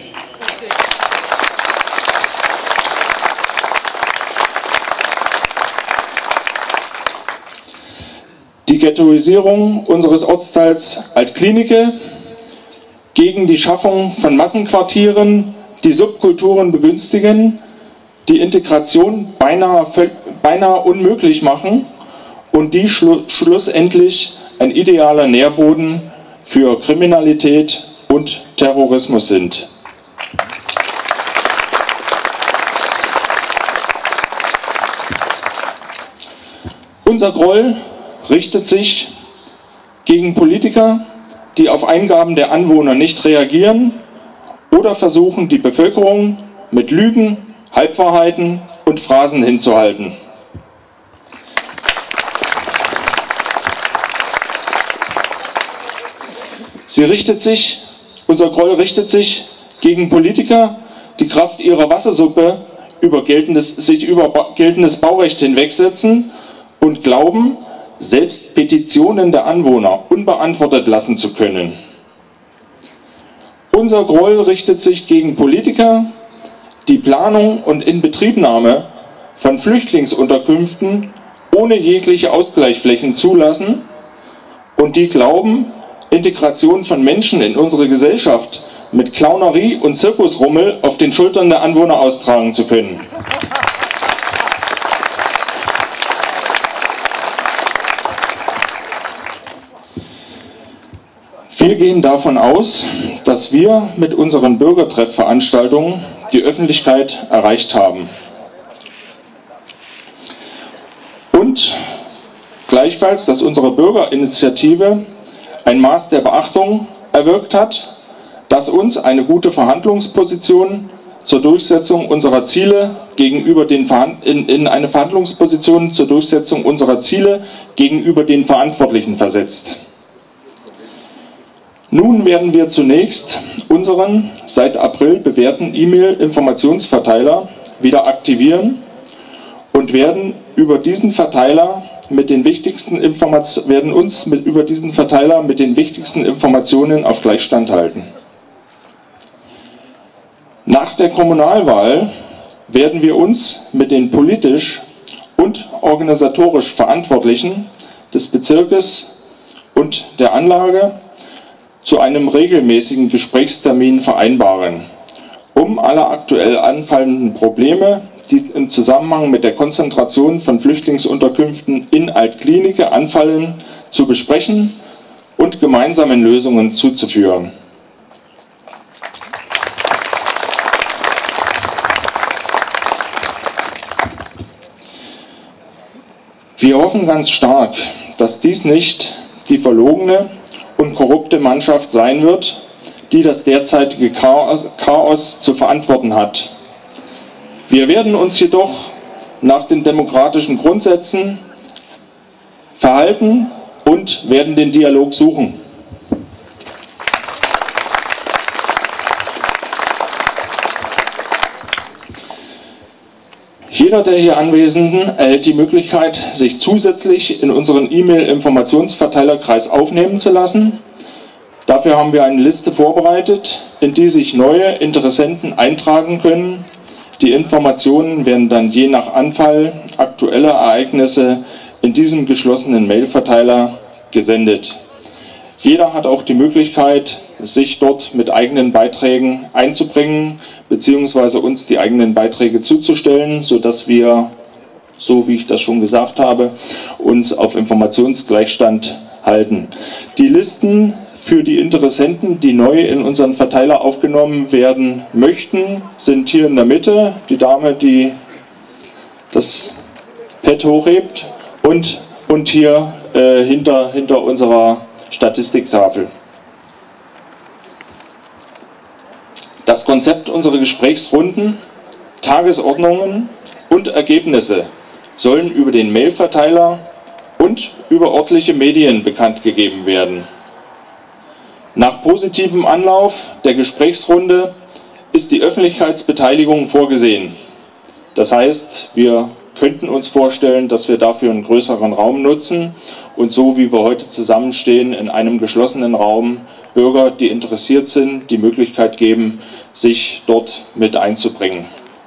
Die Ghettoisierung unseres Ortsteils Altklinike, gegen die Schaffung von Massenquartieren, die Subkulturen begünstigen, die Integration beinahe unmöglich machen und die schlussendlich ein idealer Nährboden für Kriminalität und Terrorismus sind. Unser Groll richtet sich gegen Politiker, die auf Eingaben der Anwohner nicht reagieren oder versuchen, die Bevölkerung mit Lügen, Halbwahrheiten und Phrasen hinzuhalten. Unser Groll richtet sich gegen Politiker, die Kraft ihrer Wassersuppe sich über geltendes Baurecht hinwegsetzen und glauben, selbst Petitionen der Anwohner unbeantwortet lassen zu können. Unser Groll richtet sich gegen Politiker, die Planung und Inbetriebnahme von Flüchtlingsunterkünften ohne jegliche Ausgleichsflächen zulassen und die glauben, Integration von Menschen in unsere Gesellschaft mit Clownerie und Zirkusrummel auf den Schultern der Anwohner austragen zu können. Wir gehen davon aus, dass wir mit unseren Bürgertreffveranstaltungen die Öffentlichkeit erreicht haben. Und gleichfalls, dass unsere Bürgerinitiative ein Maß der Beachtung erwirkt hat, das uns eine gute Verhandlungsposition zur Durchsetzung unserer Ziele gegenüber den in eine Verhandlungsposition zur Durchsetzung unserer Ziele gegenüber den Verantwortlichen versetzt. Nun werden wir zunächst unseren seit April bewährten E-Mail-Informationsverteiler wieder aktivieren und werden uns über diesen Verteiler mit den wichtigsten Informationen auf Gleichstand halten. Nach der Kommunalwahl werden wir uns mit den politisch und organisatorisch Verantwortlichen des Bezirkes und der Anlage zu einem regelmäßigen Gesprächstermin vereinbaren, um alle aktuell anfallenden Probleme, die im Zusammenhang mit der Konzentration von Flüchtlingsunterkünften in Altklinike anfallen, zu besprechen und gemeinsamen Lösungen zuzuführen. Wir hoffen ganz stark, dass dies nicht die verlogene und korrupte Mannschaft sein wird, die das derzeitige Chaos zu verantworten hat. Wir werden uns jedoch nach den demokratischen Grundsätzen verhalten und werden den Dialog suchen. Jeder der hier Anwesenden erhält die Möglichkeit, sich zusätzlich in unseren E-Mail-Informationsverteilerkreis aufnehmen zu lassen. Dafür haben wir eine Liste vorbereitet, in die sich neue Interessenten eintragen können. Die Informationen werden dann je nach Anfall aktueller Ereignisse in diesem geschlossenen Mailverteiler gesendet. Jeder hat auch die Möglichkeit, sich dort mit eigenen Beiträgen einzubringen, beziehungsweise uns die eigenen Beiträge zuzustellen, sodass wir, so wie ich das schon gesagt habe, uns auf Informationsgleichstand halten. Die Listen für die Interessenten, die neu in unseren Verteiler aufgenommen werden möchten, sind hier in der Mitte. Die Dame, die das Pad hochhebt, und hier hinter unserer Statistiktafel. Das Konzept unserer Gesprächsrunden, Tagesordnungen und Ergebnisse sollen über den Mailverteiler und über örtliche Medien bekannt gegeben werden. Nach positivem Anlauf der Gesprächsrunde ist die Öffentlichkeitsbeteiligung vorgesehen. Das heißt, wir könnten uns vorstellen, dass wir dafür einen größeren Raum nutzen und so wie wir heute zusammenstehen, in einem geschlossenen Raum Bürger, die interessiert sind, die Möglichkeit geben, sich dort mit einzubringen.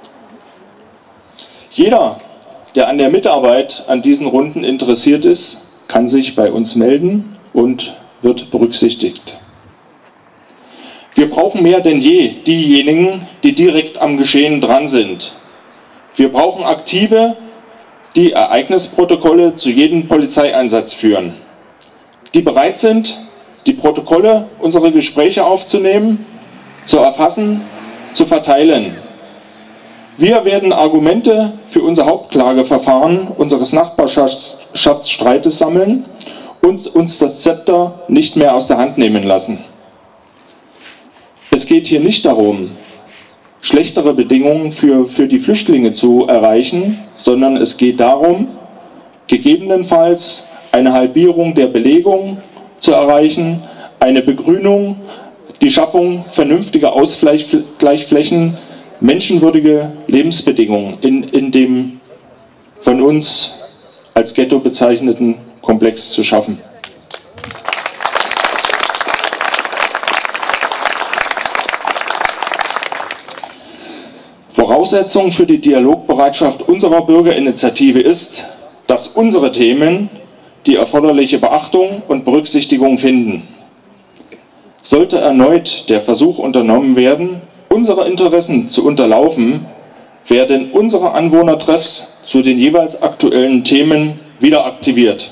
Jeder, der an der Mitarbeit an diesen Runden interessiert ist, kann sich bei uns melden und wird berücksichtigt. Wir brauchen mehr denn je diejenigen, die direkt am Geschehen dran sind. Wir brauchen Aktive, die Ereignisprotokolle zu jedem Polizeieinsatz führen, die bereit sind, die Protokolle unserer Gespräche aufzunehmen, zu erfassen, zu verteilen. Wir werden Argumente für unser Hauptklageverfahren unseres Nachbarschaftsstreites sammeln und uns das Zepter nicht mehr aus der Hand nehmen lassen. Es geht hier nicht darum, schlechtere Bedingungen für die Flüchtlinge zu erreichen, sondern es geht darum, gegebenenfalls eine Halbierung der Belegung zu erreichen, eine Begrünung, die Schaffung vernünftiger Ausgleichsflächen, menschenwürdige Lebensbedingungen in dem von uns als Ghetto bezeichneten Komplex zu schaffen. Voraussetzung für die Dialogbereitschaft unserer Bürgerinitiative ist, dass unsere Themen die erforderliche Beachtung und Berücksichtigung finden. Sollte erneut der Versuch unternommen werden, unsere Interessen zu unterlaufen, werden unsere Anwohnertreffs zu den jeweils aktuellen Themen wieder aktiviert.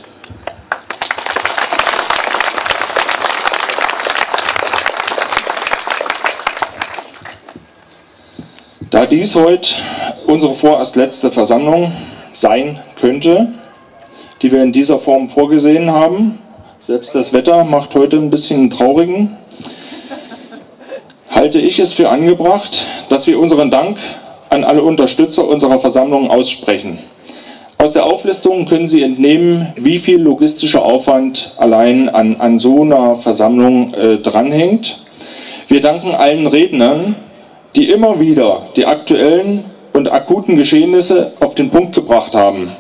Da dies heute unsere vorerst letzte Versammlung sein könnte, die wir in dieser Form vorgesehen haben, selbst das Wetter macht heute ein bisschen einen traurigen, halte ich es für angebracht, dass wir unseren Dank an alle Unterstützer unserer Versammlung aussprechen. Aus der Auflistung können Sie entnehmen, wie viel logistischer Aufwand allein an so einer Versammlung dranhängt. Wir danken allen Rednern, die immer wieder die aktuellen und akuten Geschehnisse auf den Punkt gebracht haben.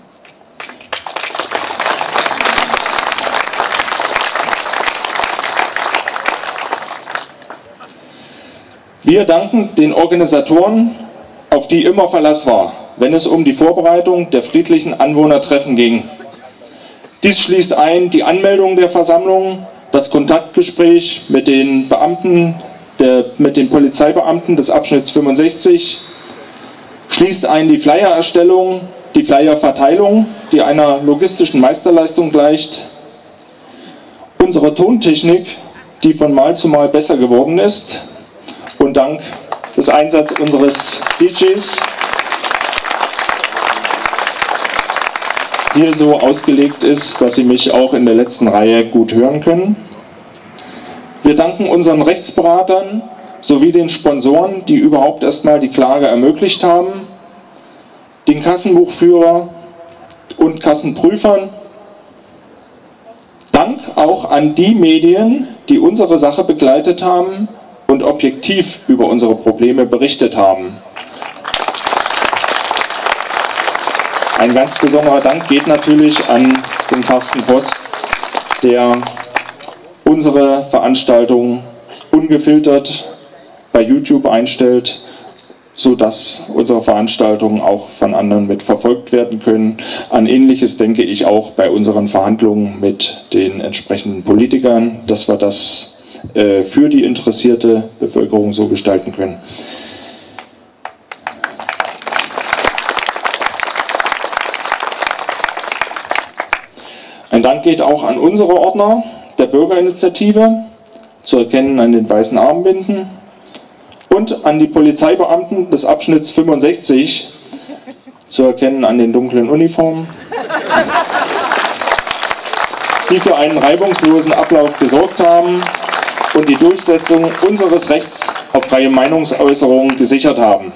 Wir danken den Organisatoren, auf die immer Verlass war, wenn es um die Vorbereitung der friedlichen Anwohnertreffen ging. Dies schließt ein die Anmeldung der Versammlung, das Kontaktgespräch mit den Polizeibeamten des Abschnitts 65, schließt ein die Flyererstellung, die Flyerverteilung, die einer logistischen Meisterleistung gleicht, unsere Tontechnik, die von Mal zu Mal besser geworden ist, und dank des Einsatzes unseres DJs hier so ausgelegt ist, dass Sie mich auch in der letzten Reihe gut hören können. Wir danken unseren Rechtsberatern sowie den Sponsoren, die überhaupt erstmal die Klage ermöglicht haben, den Kassenbuchführer und Kassenprüfern. Dank auch an die Medien, die unsere Sache begleitet haben und objektiv über unsere Probleme berichtet haben. Ein ganz besonderer Dank geht natürlich an den Carsten Voss, der unsere Veranstaltung ungefiltert bei YouTube einstellt, sodass unsere Veranstaltungen auch von anderen mit verfolgt werden können. An Ähnliches denke ich auch bei unseren Verhandlungen mit den entsprechenden Politikern, dass wir das für die interessierte Bevölkerung so gestalten können. Ein Dank geht auch an unsere Ordner der Bürgerinitiative, zu erkennen an den weißen Armbinden, und an die Polizeibeamten des Abschnitts 65, zu erkennen an den dunklen Uniformen, die für einen reibungslosen Ablauf gesorgt haben und die Durchsetzung unseres Rechts auf freie Meinungsäußerung gesichert haben.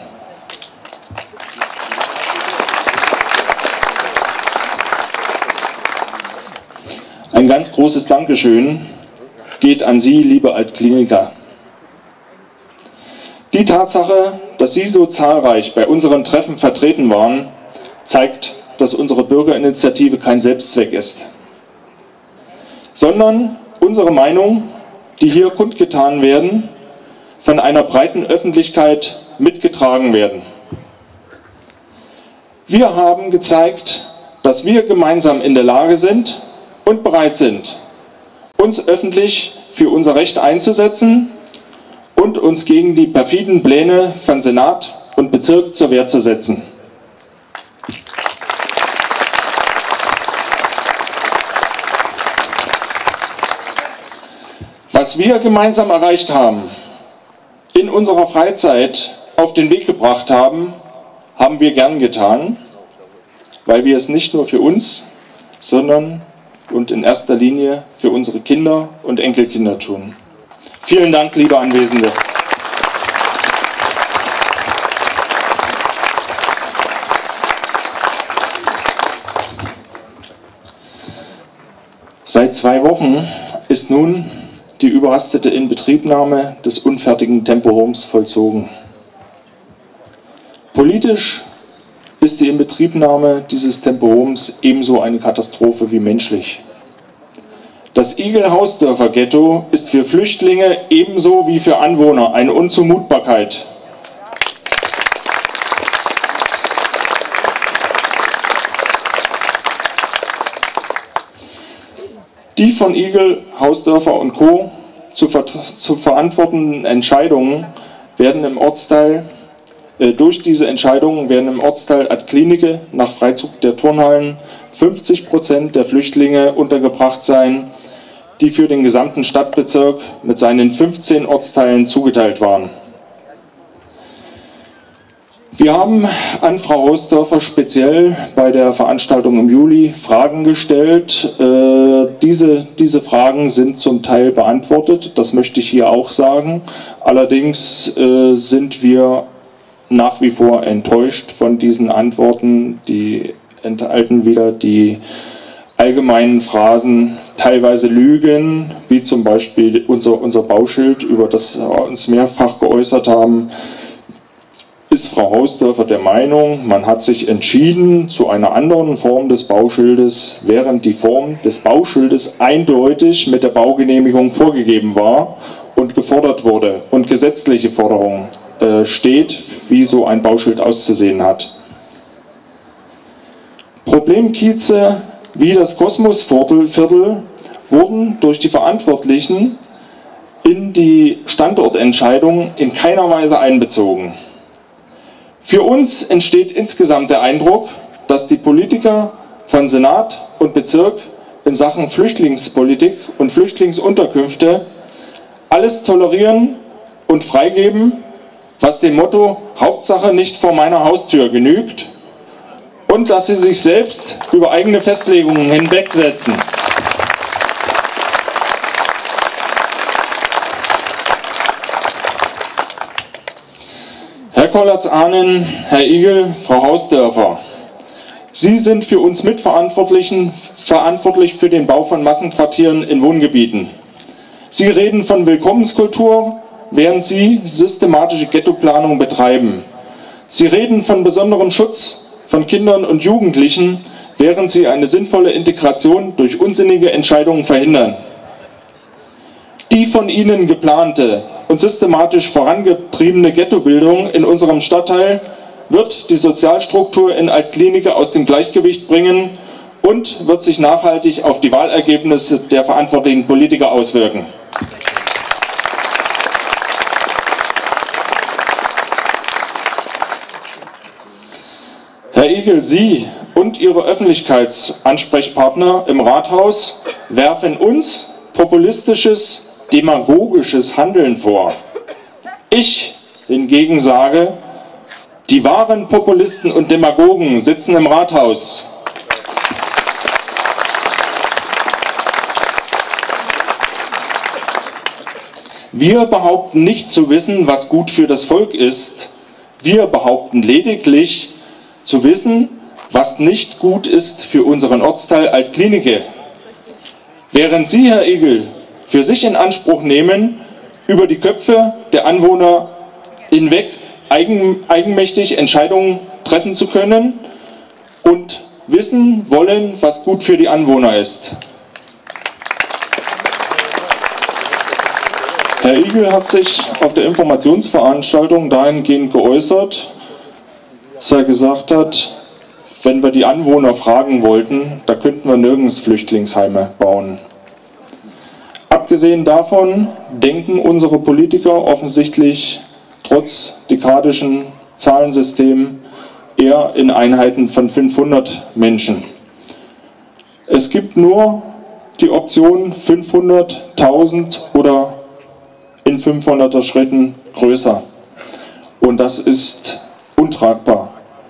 Ein ganz großes Dankeschön geht an Sie, liebe Altkliniker. Die Tatsache, dass Sie so zahlreich bei unseren Treffen vertreten waren, zeigt, dass unsere Bürgerinitiative kein Selbstzweck ist, sondern unsere Meinung, die hier kundgetan werden, von einer breiten Öffentlichkeit mitgetragen werden. Wir haben gezeigt, dass wir gemeinsam in der Lage sind und bereit sind, uns öffentlich für unser Recht einzusetzen und uns gegen die perfiden Pläne von Senat und Bezirk zur Wehr zu setzen. Was wir gemeinsam erreicht haben, in unserer Freizeit auf den Weg gebracht haben, haben wir gern getan, weil wir es nicht nur für uns, sondern und in erster Linie für unsere Kinder und Enkelkinder tun. Vielen Dank, liebe Anwesende. Seit 2 Wochen ist nun die überhastete Inbetriebnahme des unfertigen Tempohomes vollzogen. Politisch ist die Inbetriebnahme dieses Tempohomes ebenso eine Katastrophe wie menschlich. Das Igel-Hausdörfer Ghetto ist für Flüchtlinge ebenso wie für Anwohner eine Unzumutbarkeit. Die von Igel, Hausdörfer und Co. zu verantwortenden Entscheidungen werden im Ortsteil, durch diese Entscheidungen werden im Ortsteil Ad Klinike nach Freizug der Turnhallen 50% der Flüchtlinge untergebracht sein, die für den gesamten Stadtbezirk mit seinen 15 Ortsteilen zugeteilt waren. Wir haben an Frau Hausdörfer speziell bei der Veranstaltung im Juli Fragen gestellt. Diese Fragen sind zum Teil beantwortet, das möchte ich hier auch sagen. Allerdings sind wir nach wie vor enttäuscht von diesen Antworten. Die enthalten wieder die allgemeinen Phrasen, teilweise Lügen, wie zum Beispiel unser Bauschild, über das wir uns mehrfach geäußert haben. Ist Frau Hausdörfer der Meinung, man hat sich entschieden zu einer anderen Form des Bauschildes, während die Form des Bauschildes eindeutig mit der Baugenehmigung vorgegeben war und gefordert wurde und gesetzliche Forderung steht, wie so ein Bauschild auszusehen hat. Problemkieze wie das Kosmosviertel wurden durch die Verantwortlichen in die Standortentscheidung in keiner Weise einbezogen. Für uns entsteht insgesamt der Eindruck, dass die Politiker von Senat und Bezirk in Sachen Flüchtlingspolitik und Flüchtlingsunterkünfte alles tolerieren und freigeben, was dem Motto Hauptsache nicht vor meiner Haustür genügt, und dass sie sich selbst über eigene Festlegungen hinwegsetzen. Herr Kollatz-Ahnen, Herr Igel, Frau Hausdörfer, Sie sind für uns verantwortlich für den Bau von Massenquartieren in Wohngebieten. Sie reden von Willkommenskultur, während Sie systematische Ghettoplanung betreiben. Sie reden von besonderem Schutz von Kindern und Jugendlichen, während Sie eine sinnvolle Integration durch unsinnige Entscheidungen verhindern. Die von Ihnen geplante und systematisch vorangetriebene Ghettobildung in unserem Stadtteil wird die Sozialstruktur in Ad Klinike aus dem Gleichgewicht bringen und wird sich nachhaltig auf die Wahlergebnisse der verantwortlichen Politiker auswirken. Herr Igel, Sie und Ihre Öffentlichkeitsansprechpartner im Rathaus werfen uns populistisches, demagogisches Handeln vor. Ich hingegen sage, die wahren Populisten und Demagogen sitzen im Rathaus. Wir behaupten nicht zu wissen, was gut für das Volk ist. Wir behaupten lediglich zu wissen, was nicht gut ist für unseren Ortsteil Ad Klinike. Während Sie, Herr Igel, für sich in Anspruch nehmen, über die Köpfe der Anwohner hinweg eigenmächtig Entscheidungen treffen zu können und wissen wollen, was gut für die Anwohner ist. Herr Igel hat sich auf der Informationsveranstaltung dahingehend geäußert, dass er gesagt hat, wenn wir die Anwohner fragen wollten, da könnten wir nirgends Flüchtlingsheime bauen. Abgesehen davon denken unsere Politiker offensichtlich trotz dekadischen Zahlensystem eher in Einheiten von 500 Menschen. Es gibt nur die Option 500, 1000 oder in 500er Schritten größer. Und das ist untragbar.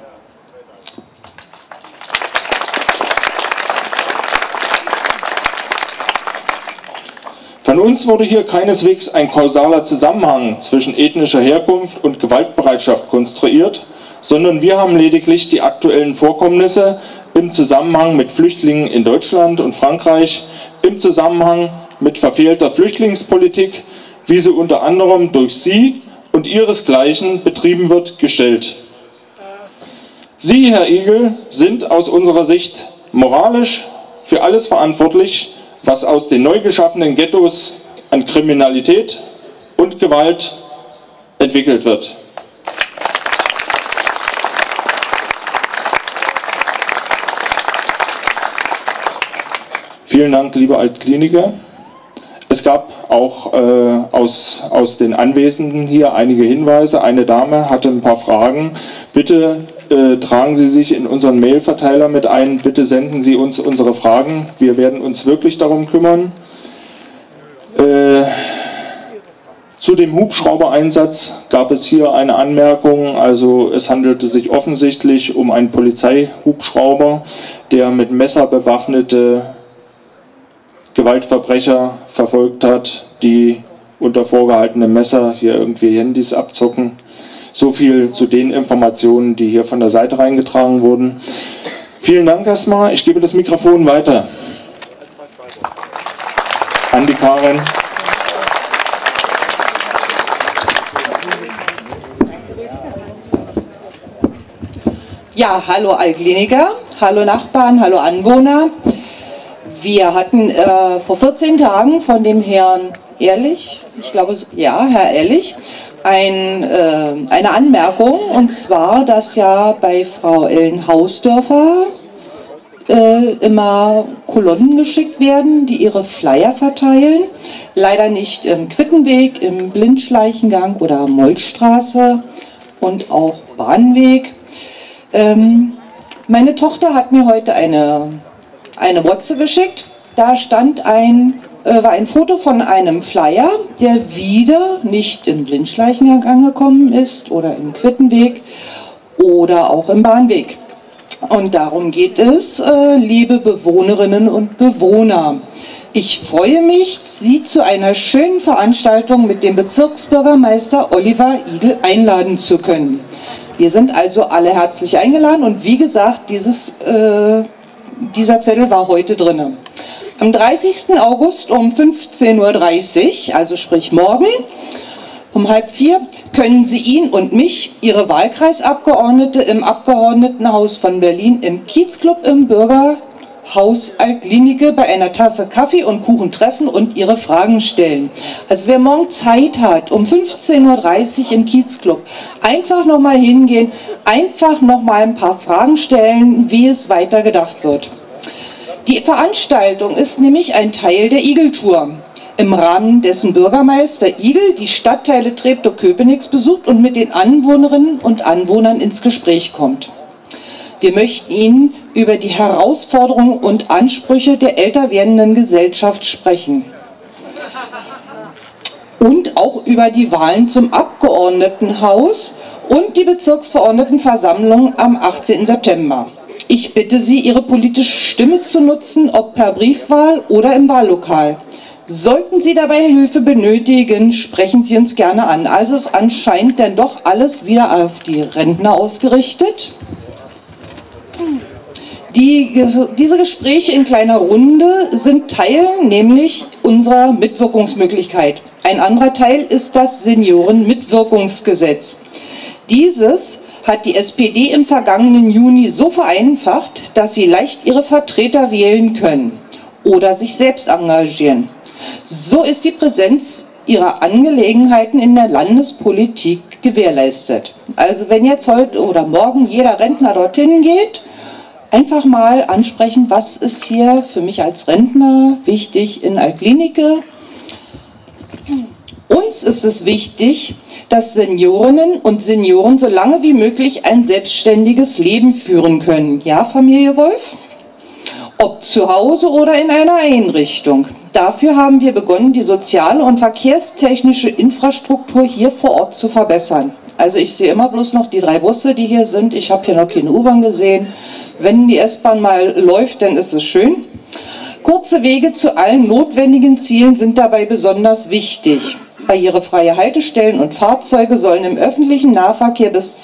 Von uns wurde hier keineswegs ein kausaler Zusammenhang zwischen ethnischer Herkunft und Gewaltbereitschaft konstruiert, sondern wir haben lediglich die aktuellen Vorkommnisse im Zusammenhang mit Flüchtlingen in Deutschland und Frankreich, im Zusammenhang mit verfehlter Flüchtlingspolitik, wie sie unter anderem durch Sie und Ihresgleichen betrieben wird, gestellt. Sie, Herr Igel, sind aus unserer Sicht moralisch für alles verantwortlich, was aus den neu geschaffenen Ghettos an Kriminalität und Gewalt entwickelt wird. Vielen Dank, liebe Altkliniker. Es gab auch aus den Anwesenden hier einige Hinweise. Eine Dame hatte ein paar Fragen. Bitte tragen Sie sich in unseren Mailverteiler mit ein. Bitte senden Sie uns unsere Fragen. Wir werden uns wirklich darum kümmern. Zu dem Hubschraubereinsatz gab es hier eine Anmerkung. Also es handelte sich offensichtlich um einen Polizeihubschrauber, der mit Messer bewaffnete Gewaltverbrecher verfolgt hat, die unter vorgehaltenem Messer hier irgendwie Handys abzocken. So viel zu den Informationen, die hier von der Seite reingetragen wurden. Vielen Dank erstmal. Ich gebe das Mikrofon weiter an die Karin. Ja, hallo Altkliniker, hallo Nachbarn, hallo Anwohner. Wir hatten vor 14 Tagen von dem Herrn Ehrlich, ich glaube, ja, Herr Ehrlich, eine Anmerkung, und zwar, dass ja bei Frau Ellen Hausdörfer immer Kolonnen geschickt werden, die ihre Flyer verteilen. Leider nicht im Quittenweg, im Blindschleichengang oder Mollstraße und auch Bahnweg. Meine Tochter hat mir heute eine WhatsApp geschickt. Da stand war ein Foto von einem Flyer, der wieder nicht im Blindschleichengang angekommen ist oder im Quittenweg oder auch im Bahnweg. Und darum geht es, liebe Bewohnerinnen und Bewohner. Ich freue mich, Sie zu einer schönen Veranstaltung mit dem Bezirksbürgermeister Oliver Igel einladen zu können. Wir sind also alle herzlich eingeladen und wie gesagt, dieser Zettel war heute drin. Am 30. August um 15:30 Uhr, also sprich morgen, um 3:30, können Sie ihn und mich, Ihre Wahlkreisabgeordnete, im Abgeordnetenhaus von Berlin im Kiezclub im Bürgerhaus Altklinike bei einer Tasse Kaffee und Kuchen treffen und Ihre Fragen stellen. Also wer morgen Zeit hat, um 15:30 Uhr im Kiezclub, einfach nochmal hingehen, einfach nochmal ein paar Fragen stellen, wie es weiter gedacht wird. Die Veranstaltung ist nämlich ein Teil der Igel-Tour, im Rahmen dessen Bürgermeister Igel die Stadtteile Treptow-Köpenick besucht und mit den Anwohnerinnen und Anwohnern ins Gespräch kommt. Wir möchten Ihnen über die Herausforderungen und Ansprüche der älter werdenden Gesellschaft sprechen. Und auch über die Wahlen zum Abgeordnetenhaus und die Bezirksverordnetenversammlung am 18. September. Ich bitte Sie, Ihre politische Stimme zu nutzen, ob per Briefwahl oder im Wahllokal. Sollten Sie dabei Hilfe benötigen, sprechen Sie uns gerne an. Also ist anscheinend denn doch alles wieder auf die Rentner ausgerichtet. Diese Gespräche in kleiner Runde sind Teil nämlich unserer Mitwirkungsmöglichkeit. Ein anderer Teil ist das Seniorenmitwirkungsgesetz. Dieses hat die SPD im vergangenen Juni so vereinfacht, dass Sie leicht Ihre Vertreter wählen können oder sich selbst engagieren. So ist die Präsenz Ihrer Angelegenheiten in der Landespolitik gewährleistet. Also wenn jetzt heute oder morgen jeder Rentner dorthin geht, einfach mal ansprechen, was ist hier für mich als Rentner wichtig in Altklinike. Uns ist es wichtig, dass Seniorinnen und Senioren so lange wie möglich ein selbstständiges Leben führen können. Ja, Familie Wolf? Ob zu Hause oder in einer Einrichtung. Dafür haben wir begonnen, die soziale und verkehrstechnische Infrastruktur hier vor Ort zu verbessern. Also ich sehe immer bloß noch die 3 Busse, die hier sind. Ich habe hier noch keine U-Bahn gesehen. Wenn die S-Bahn mal läuft, dann ist es schön. Kurze Wege zu allen notwendigen Zielen sind dabei besonders wichtig. Barrierefreie Haltestellen und Fahrzeuge sollen im öffentlichen Nahverkehr bis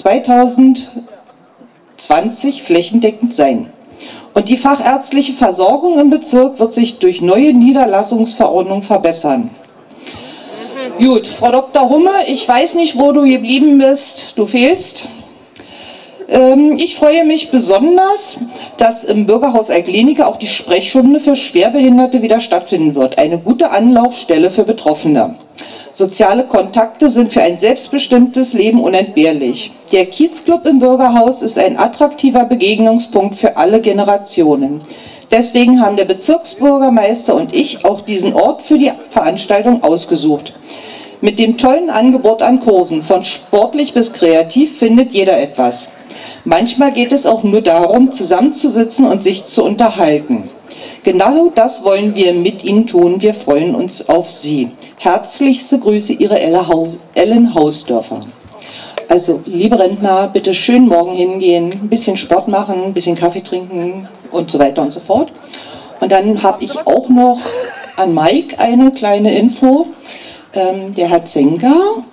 2020 flächendeckend sein. Und die fachärztliche Versorgung im Bezirk wird sich durch neue Niederlassungsverordnungen verbessern. Gut, Frau Dr. Humme, ich weiß nicht, wo du geblieben bist, du fehlst. Ich freue mich besonders, dass im Bürgerhaus Altklinike auch die Sprechstunde für Schwerbehinderte wieder stattfinden wird. Eine gute Anlaufstelle für Betroffene. Soziale Kontakte sind für ein selbstbestimmtes Leben unentbehrlich. Der Kiezclub im Bürgerhaus ist ein attraktiver Begegnungspunkt für alle Generationen. Deswegen haben der Bezirksbürgermeister und ich auch diesen Ort für die Veranstaltung ausgesucht. Mit dem tollen Angebot an Kursen, von sportlich bis kreativ, findet jeder etwas. Manchmal geht es auch nur darum, zusammenzusitzen und sich zu unterhalten. Genau das wollen wir mit Ihnen tun. Wir freuen uns auf Sie. Herzlichste Grüße, Ihre Ellen Hausdörfer. Also, liebe Rentner, bitte schön morgen hingehen, ein bisschen Sport machen, ein bisschen Kaffee trinken und so weiter und so fort. Und dann habe ich auch noch an Mike eine kleine Info. Der Herr Zenker,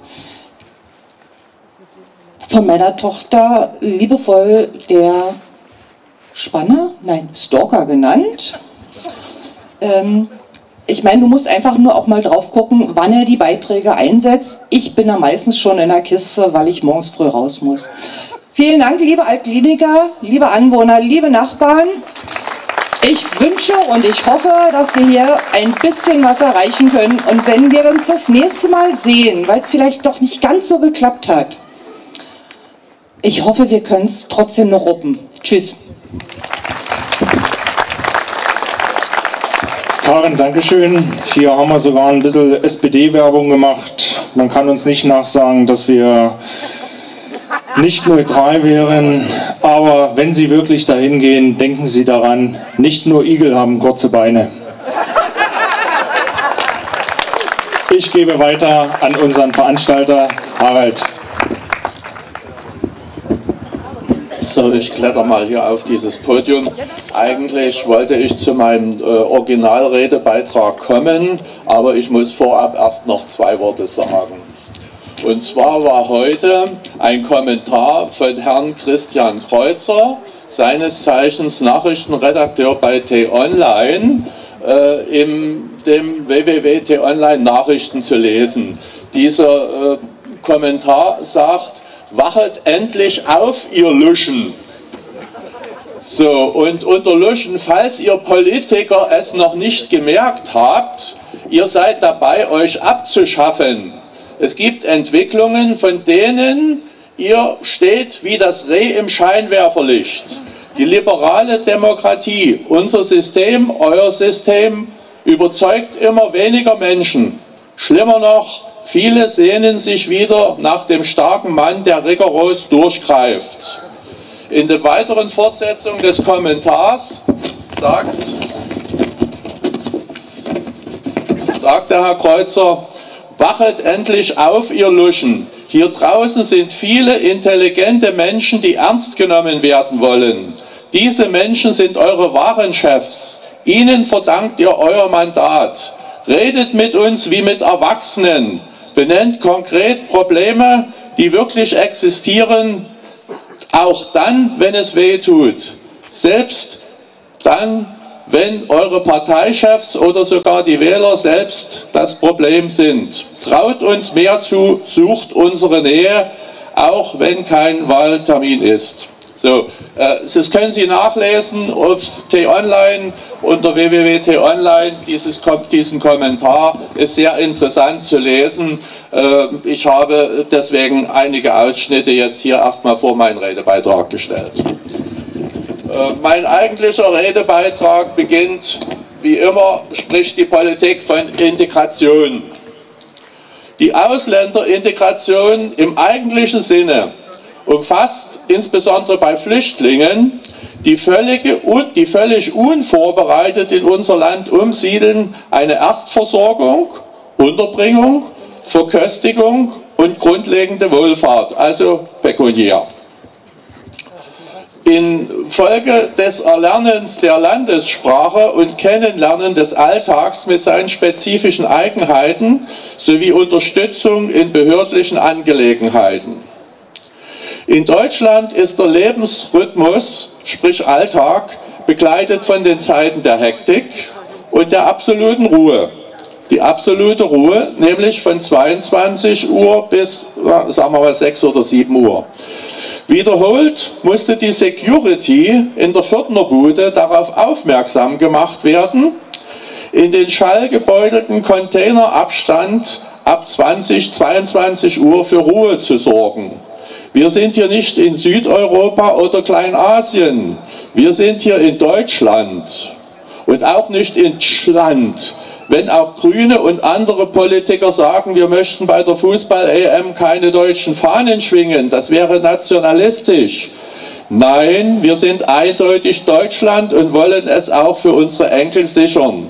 von meiner Tochter liebevoll der Spanner, nein, Stalker genannt. Ich meine, du musst einfach nur auch mal drauf gucken, wann er die Beiträge einsetzt. Ich bin da meistens schon in der Kiste, weil ich morgens früh raus muss. Vielen Dank, liebe Altkliniker, liebe Anwohner, liebe Nachbarn. Ich wünsche und ich hoffe, dass wir hier ein bisschen was erreichen können. Und wenn wir uns das nächste Mal sehen, weil es vielleicht doch nicht ganz so geklappt hat, ich hoffe, wir können es trotzdem noch ruppen. Tschüss. Karin, Dankeschön. Hier haben wir sogar ein bisschen SPD-Werbung gemacht. Man kann uns nicht nachsagen, dass wir nicht neutral wären, aber wenn Sie wirklich dahin gehen, denken Sie daran, nicht nur Igel haben kurze Beine. Ich gebe weiter an unseren Veranstalter Harald. So, ich kletter mal hier auf dieses Podium. Eigentlich wollte ich zu meinem Originalredebeitrag kommen, aber ich muss vorab erst noch 2 Worte sagen. Und zwar war heute ein Kommentar von Herrn Christian Kreuzer, seines Zeichens Nachrichtenredakteur bei T-Online, in dem www T-Online Nachrichten zu lesen. Dieser Kommentar sagt: Wachet endlich auf, ihr Luschen. So, und unter Luschen, falls ihr Politiker es noch nicht gemerkt habt, ihr seid dabei, euch abzuschaffen. Es gibt Entwicklungen, von denen ihr steht wie das Reh im Scheinwerferlicht. Die liberale Demokratie, unser System, euer System, überzeugt immer weniger Menschen. Schlimmer noch, viele sehnen sich wieder nach dem starken Mann, der rigoros durchgreift. In der weiteren Fortsetzung des Kommentars sagt der Herr Kreuzer: Wachet endlich auf, ihr Luschen. Hier draußen sind viele intelligente Menschen, die ernst genommen werden wollen. Diese Menschen sind eure wahren Chefs. Ihnen verdankt ihr euer Mandat. Redet mit uns wie mit Erwachsenen. Benennt konkret Probleme, die wirklich existieren, auch dann, wenn es weh tut. Selbst dann, wenn eure Parteichefs oder sogar die Wähler selbst das Problem sind. Traut uns mehr zu, sucht unsere Nähe, auch wenn kein Wahltermin ist. So, das können Sie nachlesen auf T-Online, unter www.t-online. Diesen Kommentar ist sehr interessant zu lesen. Ich habe deswegen einige Ausschnitte jetzt hier erstmal vor meinen Redebeitrag gestellt. Mein eigentlicher Redebeitrag beginnt, wie immer, spricht die Politik von Integration. Die Ausländerintegration im eigentlichen Sinne umfasst insbesondere bei Flüchtlingen, die völlig unvorbereitet in unser Land umsiedeln, eine Erstversorgung, Unterbringung, Verköstigung und grundlegende Wohlfahrt, also pekuniär. Infolge des Erlernens der Landessprache und Kennenlernen des Alltags mit seinen spezifischen Eigenheiten sowie Unterstützung in behördlichen Angelegenheiten. In Deutschland ist der Lebensrhythmus, sprich Alltag, begleitet von den Zeiten der Hektik und der absoluten Ruhe. Die absolute Ruhe, nämlich von 22 Uhr bis, sagen wir mal, 6 oder 7 Uhr. Wiederholt musste die Security in der Pförtnerbude darauf aufmerksam gemacht werden, in den schallgebeutelten Containerabstand ab 22 Uhr für Ruhe zu sorgen. Wir sind hier nicht in Südeuropa oder Kleinasien, wir sind hier in Deutschland. und auch nicht in Tschland. Wenn auch Grüne und andere Politiker sagen, wir möchten bei der Fußball-EM keine deutschen Fahnen schwingen, das wäre nationalistisch. Nein, wir sind eindeutig Deutschland und wollen es auch für unsere Enkel sichern.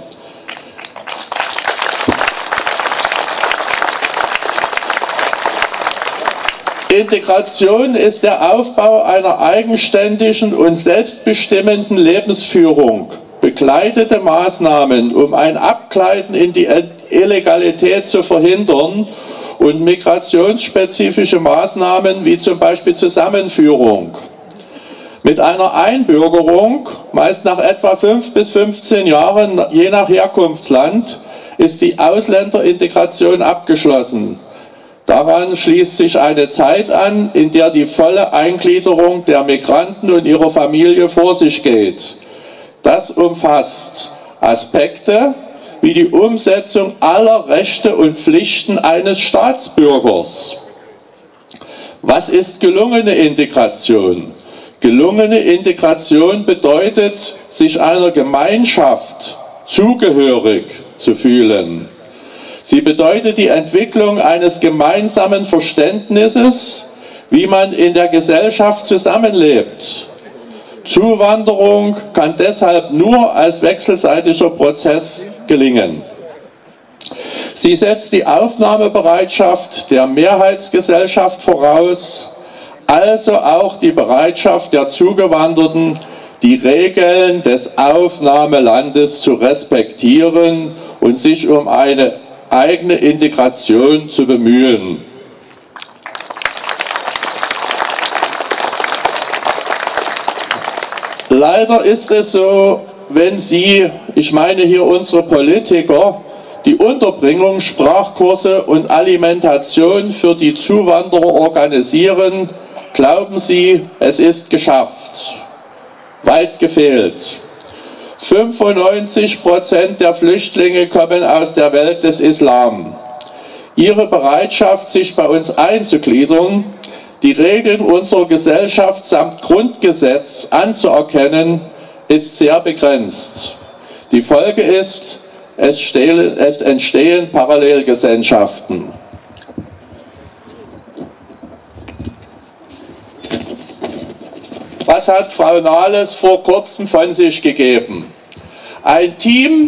Integration ist der Aufbau einer eigenständigen und selbstbestimmenden Lebensführung. Begleitete Maßnahmen, um ein Abgleiten in die Illegalität zu verhindern, und migrationsspezifische Maßnahmen wie zum Beispiel Zusammenführung. Mit einer Einbürgerung, meist nach etwa 5 bis 15 Jahren, je nach Herkunftsland, ist die Ausländerintegration abgeschlossen. Daran schließt sich eine Zeit an, in der die volle Eingliederung der Migranten und ihrer Familie vor sich geht. Das umfasst Aspekte wie die Umsetzung aller Rechte und Pflichten eines Staatsbürgers. Was ist gelungene Integration? Gelungene Integration bedeutet, sich einer Gemeinschaft zugehörig zu fühlen. Sie bedeutet die Entwicklung eines gemeinsamen Verständnisses, wie man in der Gesellschaft zusammenlebt. Zuwanderung kann deshalb nur als wechselseitiger Prozess gelingen. Sie setzt die Aufnahmebereitschaft der Mehrheitsgesellschaft voraus, also auch die Bereitschaft der Zugewanderten, die Regeln des Aufnahmelandes zu respektieren und sich um eine eigene Integration zu bemühen. Leider ist es so, wenn Sie, ich meine hier unsere Politiker, die Unterbringung, Sprachkurse und Alimentation für die Zuwanderer organisieren, glauben Sie, es ist geschafft. Weit gefehlt. 95% der Flüchtlinge kommen aus der Welt des Islam. Ihre Bereitschaft, sich bei uns einzugliedern, die Regeln unserer Gesellschaft samt Grundgesetz anzuerkennen, ist sehr begrenzt. Die Folge ist, es entstehen Parallelgesellschaften. Was hat Frau Nahles vor kurzem von sich gegeben? Ein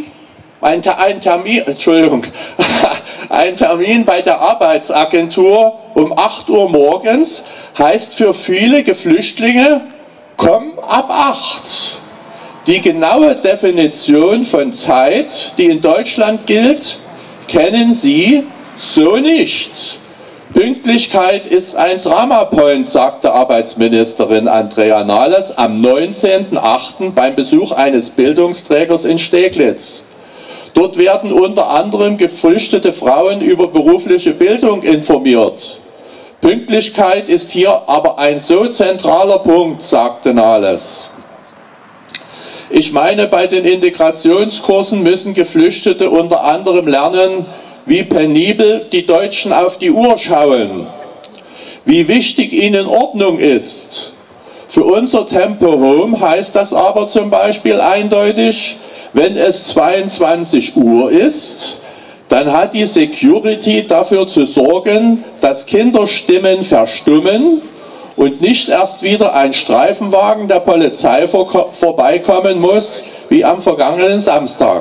Termin bei der Arbeitsagentur um 8 Uhr morgens heißt für viele Geflüchtlinge, komm ab 8. Die genaue Definition von Zeit, die in Deutschland gilt, kennen Sie so nicht. Pünktlichkeit ist ein Dramapoint, sagte Arbeitsministerin Andrea Nahles am 19.08. beim Besuch eines Bildungsträgers in Steglitz. Dort werden unter anderem geflüchtete Frauen über berufliche Bildung informiert. Pünktlichkeit ist hier aber ein so zentraler Punkt, sagte Nahles. Ich meine, bei den Integrationskursen müssen Geflüchtete unter anderem lernen, wie penibel die Deutschen auf die Uhr schauen, wie wichtig ihnen Ordnung ist. Für unser Tempo Home heißt das aber zum Beispiel eindeutig, wenn es 22 Uhr ist, dann hat die Security dafür zu sorgen, dass Kinderstimmen verstummen und nicht erst wieder ein Streifenwagen der Polizei vorbeikommen muss, wie am vergangenen Samstag.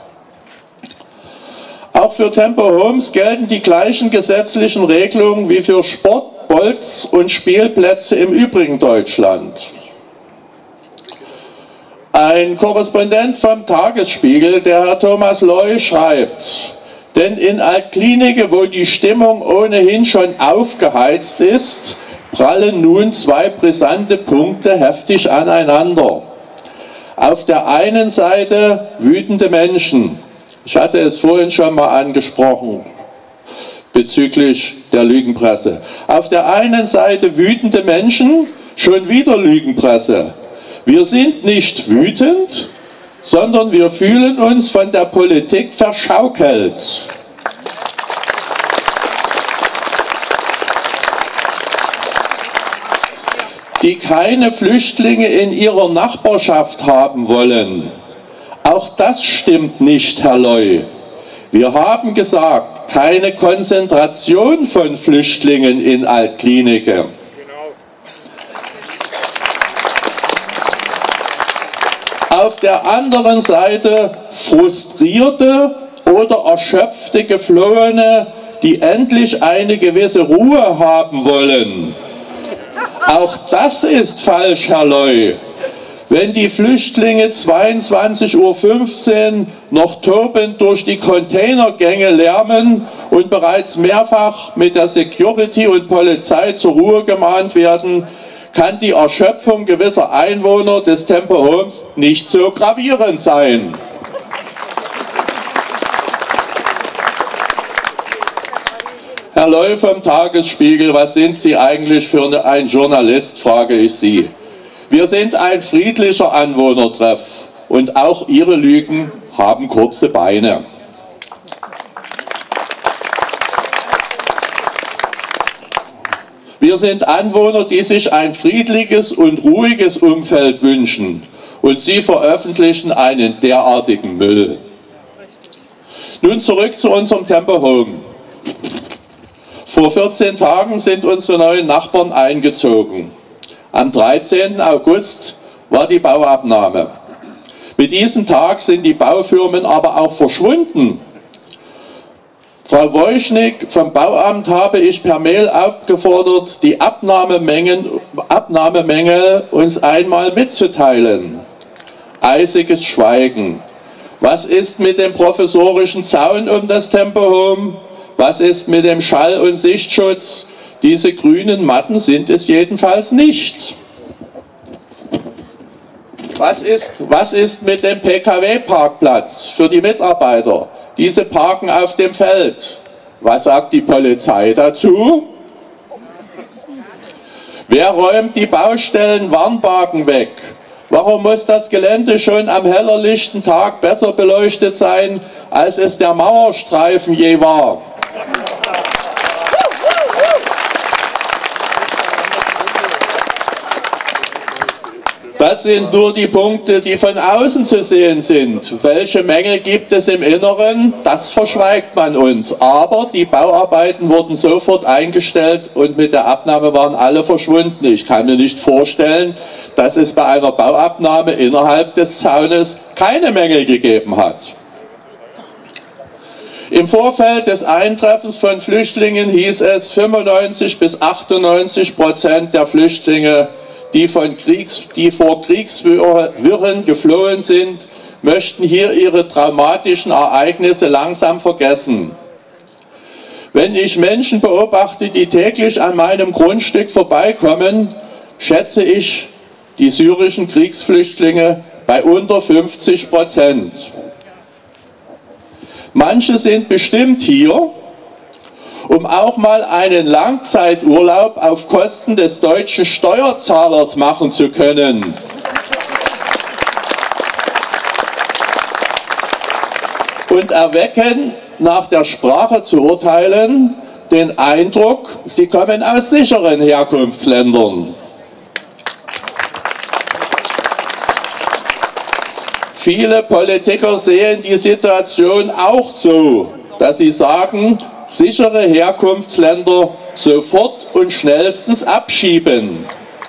Auch für Tempo Homes gelten die gleichen gesetzlichen Regelungen wie für Sport-, Bolz- und Spielplätze im übrigen Deutschland. Ein Korrespondent vom Tagesspiegel, der Herr Thomas Loy, schreibt, denn in Altklinike, wo die Stimmung ohnehin schon aufgeheizt ist, prallen nun zwei brisante Punkte heftig aneinander. Auf der einen Seite wütende Menschen. Ich hatte es vorhin schon mal angesprochen bezüglich der Lügenpresse. Auf der einen Seite wütende Menschen, schon wieder Lügenpresse. Wir sind nicht wütend, sondern wir fühlen uns von der Politik verschaukelt. Die keine Flüchtlinge in ihrer Nachbarschaft haben wollen. Auch das stimmt nicht, Herr Leu. Wir haben gesagt, keine Konzentration von Flüchtlingen in Altklinike. Auf der anderen Seite frustrierte oder erschöpfte Geflohene, die endlich eine gewisse Ruhe haben wollen. Auch das ist falsch, Herr Leu. Wenn die Flüchtlinge 22:15 Uhr noch tobend durch die Containergänge lärmen und bereits mehrfach mit der Security und Polizei zur Ruhe gemahnt werden, kann die Erschöpfung gewisser Einwohner des Tempo-Homes nicht so gravierend sein. Herr Leu vom Tagesspiegel, was sind Sie eigentlich für ein Journalist, frage ich Sie. Wir sind ein friedlicher Anwohnertreff und auch Ihre Lügen haben kurze Beine. Wir sind Anwohner, die sich ein friedliches und ruhiges Umfeld wünschen, und Sie veröffentlichen einen derartigen Müll. Nun zurück zu unserem Tempo Home. Vor 14 Tagen sind unsere neuen Nachbarn eingezogen. Am 13. August war die Bauabnahme. Mit diesem Tag sind die Baufirmen aber auch verschwunden. Frau Wojcik vom Bauamt habe ich per Mail aufgefordert, die Abnahmemenge uns einmal mitzuteilen. Eisiges Schweigen. Was ist mit dem provisorischen Zaun um das Tempo Home? Was ist mit dem Schall- und Sichtschutz? Diese grünen Matten sind es jedenfalls nicht. Was ist mit dem Pkw-Parkplatz für die Mitarbeiter? Diese parken auf dem Feld. Was sagt die Polizei dazu? Wer räumt die Baustellenwarnwagen weg? Warum muss das Gelände schon am hellerlichten Tag besser beleuchtet sein, als es der Mauerstreifen je war? Das sind nur die Punkte, die von außen zu sehen sind. Welche Mängel gibt es im Inneren? Das verschweigt man uns. Aber die Bauarbeiten wurden sofort eingestellt und mit der Abnahme waren alle verschwunden. Ich kann mir nicht vorstellen, dass es bei einer Bauabnahme innerhalb des Zaunes keine Mängel gegeben hat. Im Vorfeld des Eintreffens von Flüchtlingen hieß es, 95 bis 98% der Flüchtlinge, die vor Kriegswirren geflohen sind, möchten hier ihre traumatischen Ereignisse langsam vergessen. Wenn ich Menschen beobachte, die täglich an meinem Grundstück vorbeikommen, schätze ich die syrischen Kriegsflüchtlinge bei unter 50%. Manche sind bestimmt hier, um auch mal einen Langzeiturlaub auf Kosten des deutschen Steuerzahlers machen zu können. Und erwecken, nach der Sprache zu urteilen, den Eindruck, sie kommen aus sicheren Herkunftsländern. Viele Politiker sehen die Situation auch so, dass sie sagen, sichere Herkunftsländer sofort und schnellstens abschieben.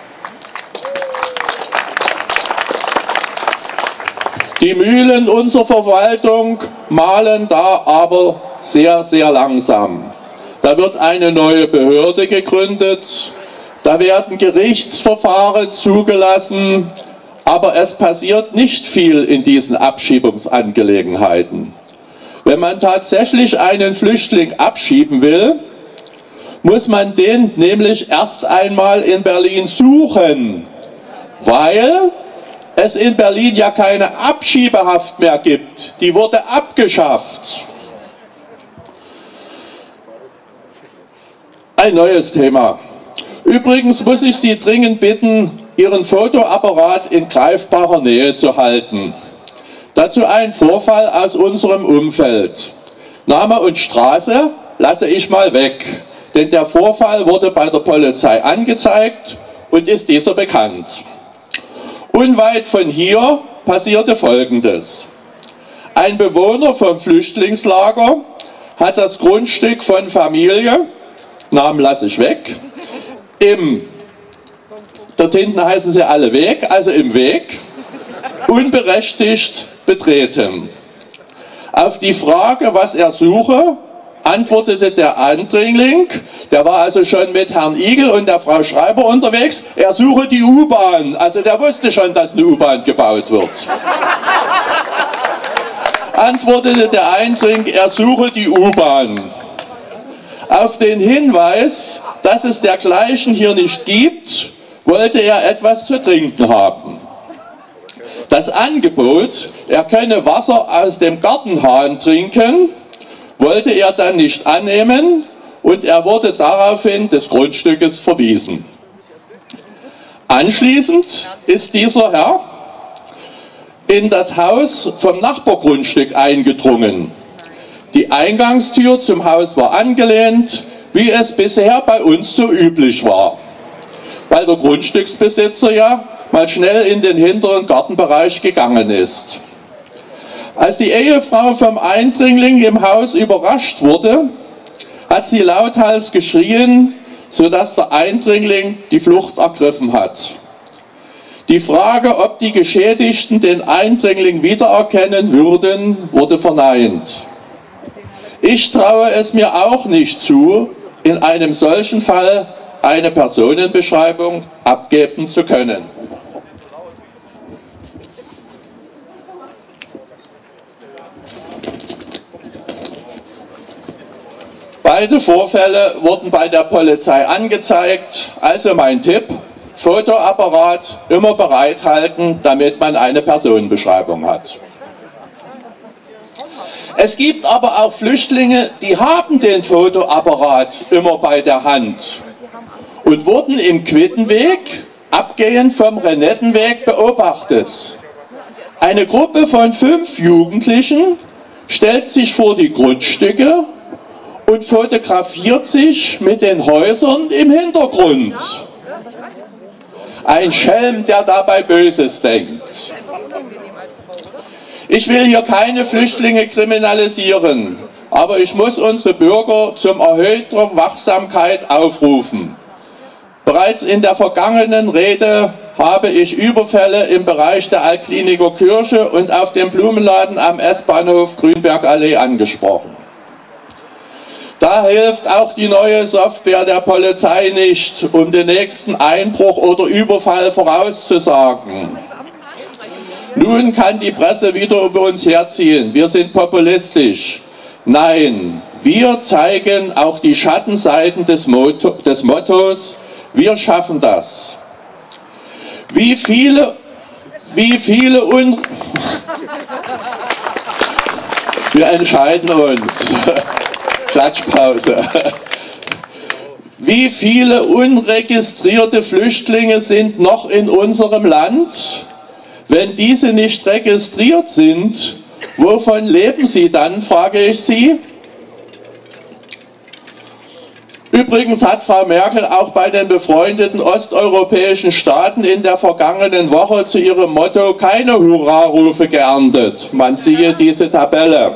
Die Mühlen unserer Verwaltung mahlen da aber sehr, sehr langsam. Da wird eine neue Behörde gegründet, da werden Gerichtsverfahren zugelassen, aber es passiert nicht viel in diesen Abschiebungsangelegenheiten. Wenn man tatsächlich einen Flüchtling abschieben will, muss man den nämlich erst einmal in Berlin suchen, weil es in Berlin ja keine Abschiebehaft mehr gibt. Die wurde abgeschafft. Ein neues Thema. Übrigens muss ich Sie dringend bitten, Ihren Fotoapparat in greifbarer Nähe zu halten. Dazu ein Vorfall aus unserem Umfeld. Name und Straße lasse ich mal weg, denn der Vorfall wurde bei der Polizei angezeigt und ist dieser bekannt. Unweit von hier passierte Folgendes. Ein Bewohner vom Flüchtlingslager hat das Grundstück von Familie, Namen lasse ich weg, dort hinten heißen sie alle Weg, also im Weg, unberechtigt betreten. Auf die Frage, was er suche, antwortete der Eindringling, der war also schon mit Herrn Igel und der Frau Schreiber unterwegs, er suche die U-Bahn. Also der wusste schon, dass eine U-Bahn gebaut wird. Antwortete der Eindringling, er suche die U-Bahn. Auf den Hinweis, dass es dergleichen hier nicht gibt, wollte er etwas zu trinken haben. Das Angebot, er könne Wasser aus dem Gartenhahn trinken, wollte er dann nicht annehmen und er wurde daraufhin des Grundstückes verwiesen. Anschließend ist dieser Herr in das Haus vom Nachbargrundstück eingedrungen. Die Eingangstür zum Haus war angelehnt, wie es bisher bei uns so üblich war, weil der Grundstücksbesitzer ja mal schnell in den hinteren Gartenbereich gegangen ist. Als die Ehefrau vom Eindringling im Haus überrascht wurde, hat sie lauthals geschrien, sodass der Eindringling die Flucht ergriffen hat. Die Frage, ob die Geschädigten den Eindringling wiedererkennen würden, wurde verneint. Ich traue es mir auch nicht zu, in einem solchen Fall eine Personenbeschreibung abgeben zu können. Beide Vorfälle wurden bei der Polizei angezeigt, also mein Tipp, Fotoapparat immer bereithalten, damit man eine Personenbeschreibung hat. Es gibt aber auch Flüchtlinge, die haben den Fotoapparat immer bei der Hand und wurden im Quittenweg, abgehend vom Renettenweg, beobachtet. Eine Gruppe von 5 Jugendlichen stellt sich vor die Grundstücke und fotografiert sich mit den Häusern im Hintergrund. Ein Schelm, der dabei Böses denkt. Ich will hier keine Flüchtlinge kriminalisieren, aber ich muss unsere Bürger zum erhöhter Wachsamkeit aufrufen. Bereits in der vergangenen Rede habe ich Überfälle im Bereich der Altkliniker Kirche und auf dem Blumenladen am S-Bahnhof Grünbergallee angesprochen. Da hilft auch die neue Software der Polizei nicht, um den nächsten Einbruch oder Überfall vorauszusagen. Nun kann die Presse wieder über uns herziehen, wir sind populistisch. Nein, wir zeigen auch die Schattenseiten des Mottos, wir schaffen das. Wir entscheiden uns. Klatschpause. Wie viele unregistrierte Flüchtlinge sind noch in unserem Land? Wenn diese nicht registriert sind, wovon leben sie dann, frage ich Sie? Übrigens hat Frau Merkel auch bei den befreundeten osteuropäischen Staaten in der vergangenen Woche zu ihrem Motto keine Hurrarufe geerntet. Man siehe diese Tabelle.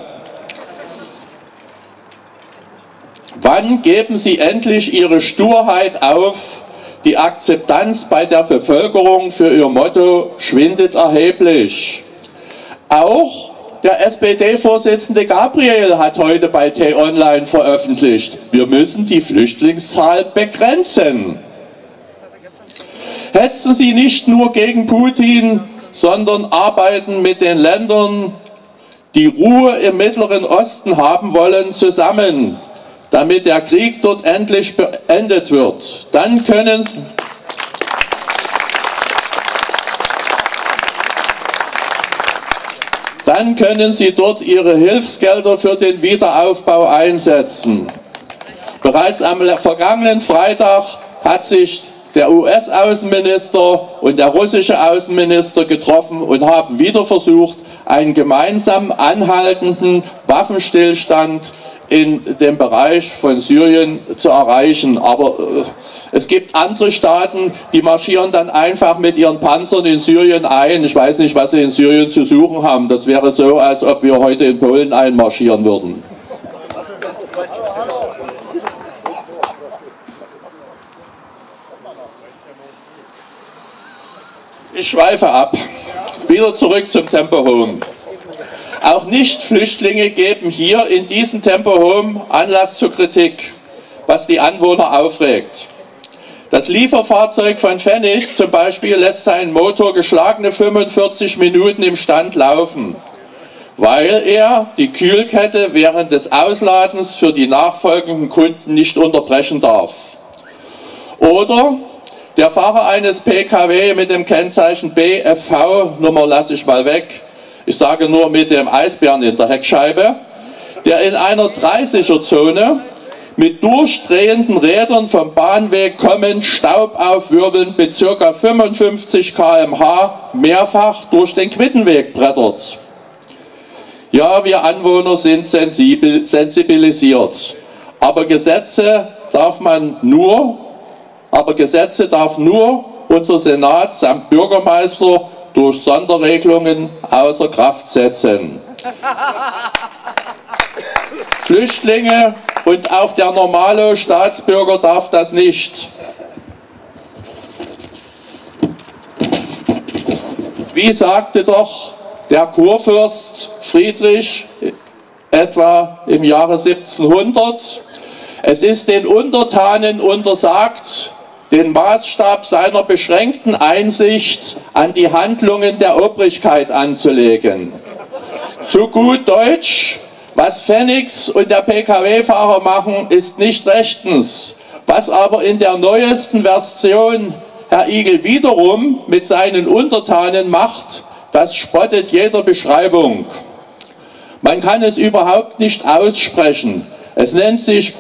Wann geben Sie endlich Ihre Sturheit auf? Die Akzeptanz bei der Bevölkerung für Ihr Motto schwindet erheblich. Auch der SPD-Vorsitzende Gabriel hat heute bei T-Online veröffentlicht, wir müssen die Flüchtlingszahl begrenzen. Hetzen Sie nicht nur gegen Putin, sondern arbeiten mit den Ländern, die Ruhe im Mittleren Osten haben wollen, zusammen, damit der Krieg dort endlich beendet wird. Dann können Sie dort Ihre Hilfsgelder für den Wiederaufbau einsetzen. Bereits am vergangenen Freitag hat sich der US-Außenminister und der russische Außenminister getroffen und haben wieder versucht, einen gemeinsam anhaltenden Waffenstillstand in dem Bereich von Syrien zu erreichen. Aber es gibt andere Staaten, die marschieren dann einfach mit ihren Panzern in Syrien ein. Ich weiß nicht, was sie in Syrien zu suchen haben. Das wäre so, als ob wir heute in Polen einmarschieren würden. Ich schweife ab. Wieder zurück zum Tempo Home. Auch Nicht-Flüchtlinge geben hier in diesem Tempo Home Anlass zur Kritik, was die Anwohner aufregt. Das Lieferfahrzeug von Pfennig zum Beispiel lässt seinen Motor geschlagene 45 Minuten im Stand laufen, weil er die Kühlkette während des Ausladens für die nachfolgenden Kunden nicht unterbrechen darf. Oder der Fahrer eines PKW mit dem Kennzeichen BFV, Nummer lasse ich mal weg, ich sage nur mit dem Eisbären in der Heckscheibe, der in einer 30er-Zone mit durchdrehenden Rädern vom Bahnweg kommend, Staub aufwirbelnd mit ca. 55 km/h mehrfach durch den Quittenweg brettert. Ja, wir Anwohner sind sensibilisiert, aber Gesetze darf nur unser Senat samt Bürgermeister durch Sonderregelungen außer Kraft setzen. Flüchtlinge und auch der normale Staatsbürger darf das nicht. Wie sagte doch der Kurfürst Friedrich etwa im Jahre 1700, es ist den Untertanen untersagt, den Maßstab seiner beschränkten Einsicht an die Handlungen der Obrigkeit anzulegen. Zu gut Deutsch, was Pfennigs und der Pkw-Fahrer machen, ist nicht rechtens. Was aber in der neuesten Version Herr Igel wiederum mit seinen Untertanen macht, das spottet jeder Beschreibung. Man kann es überhaupt nicht aussprechen. Es nennt sich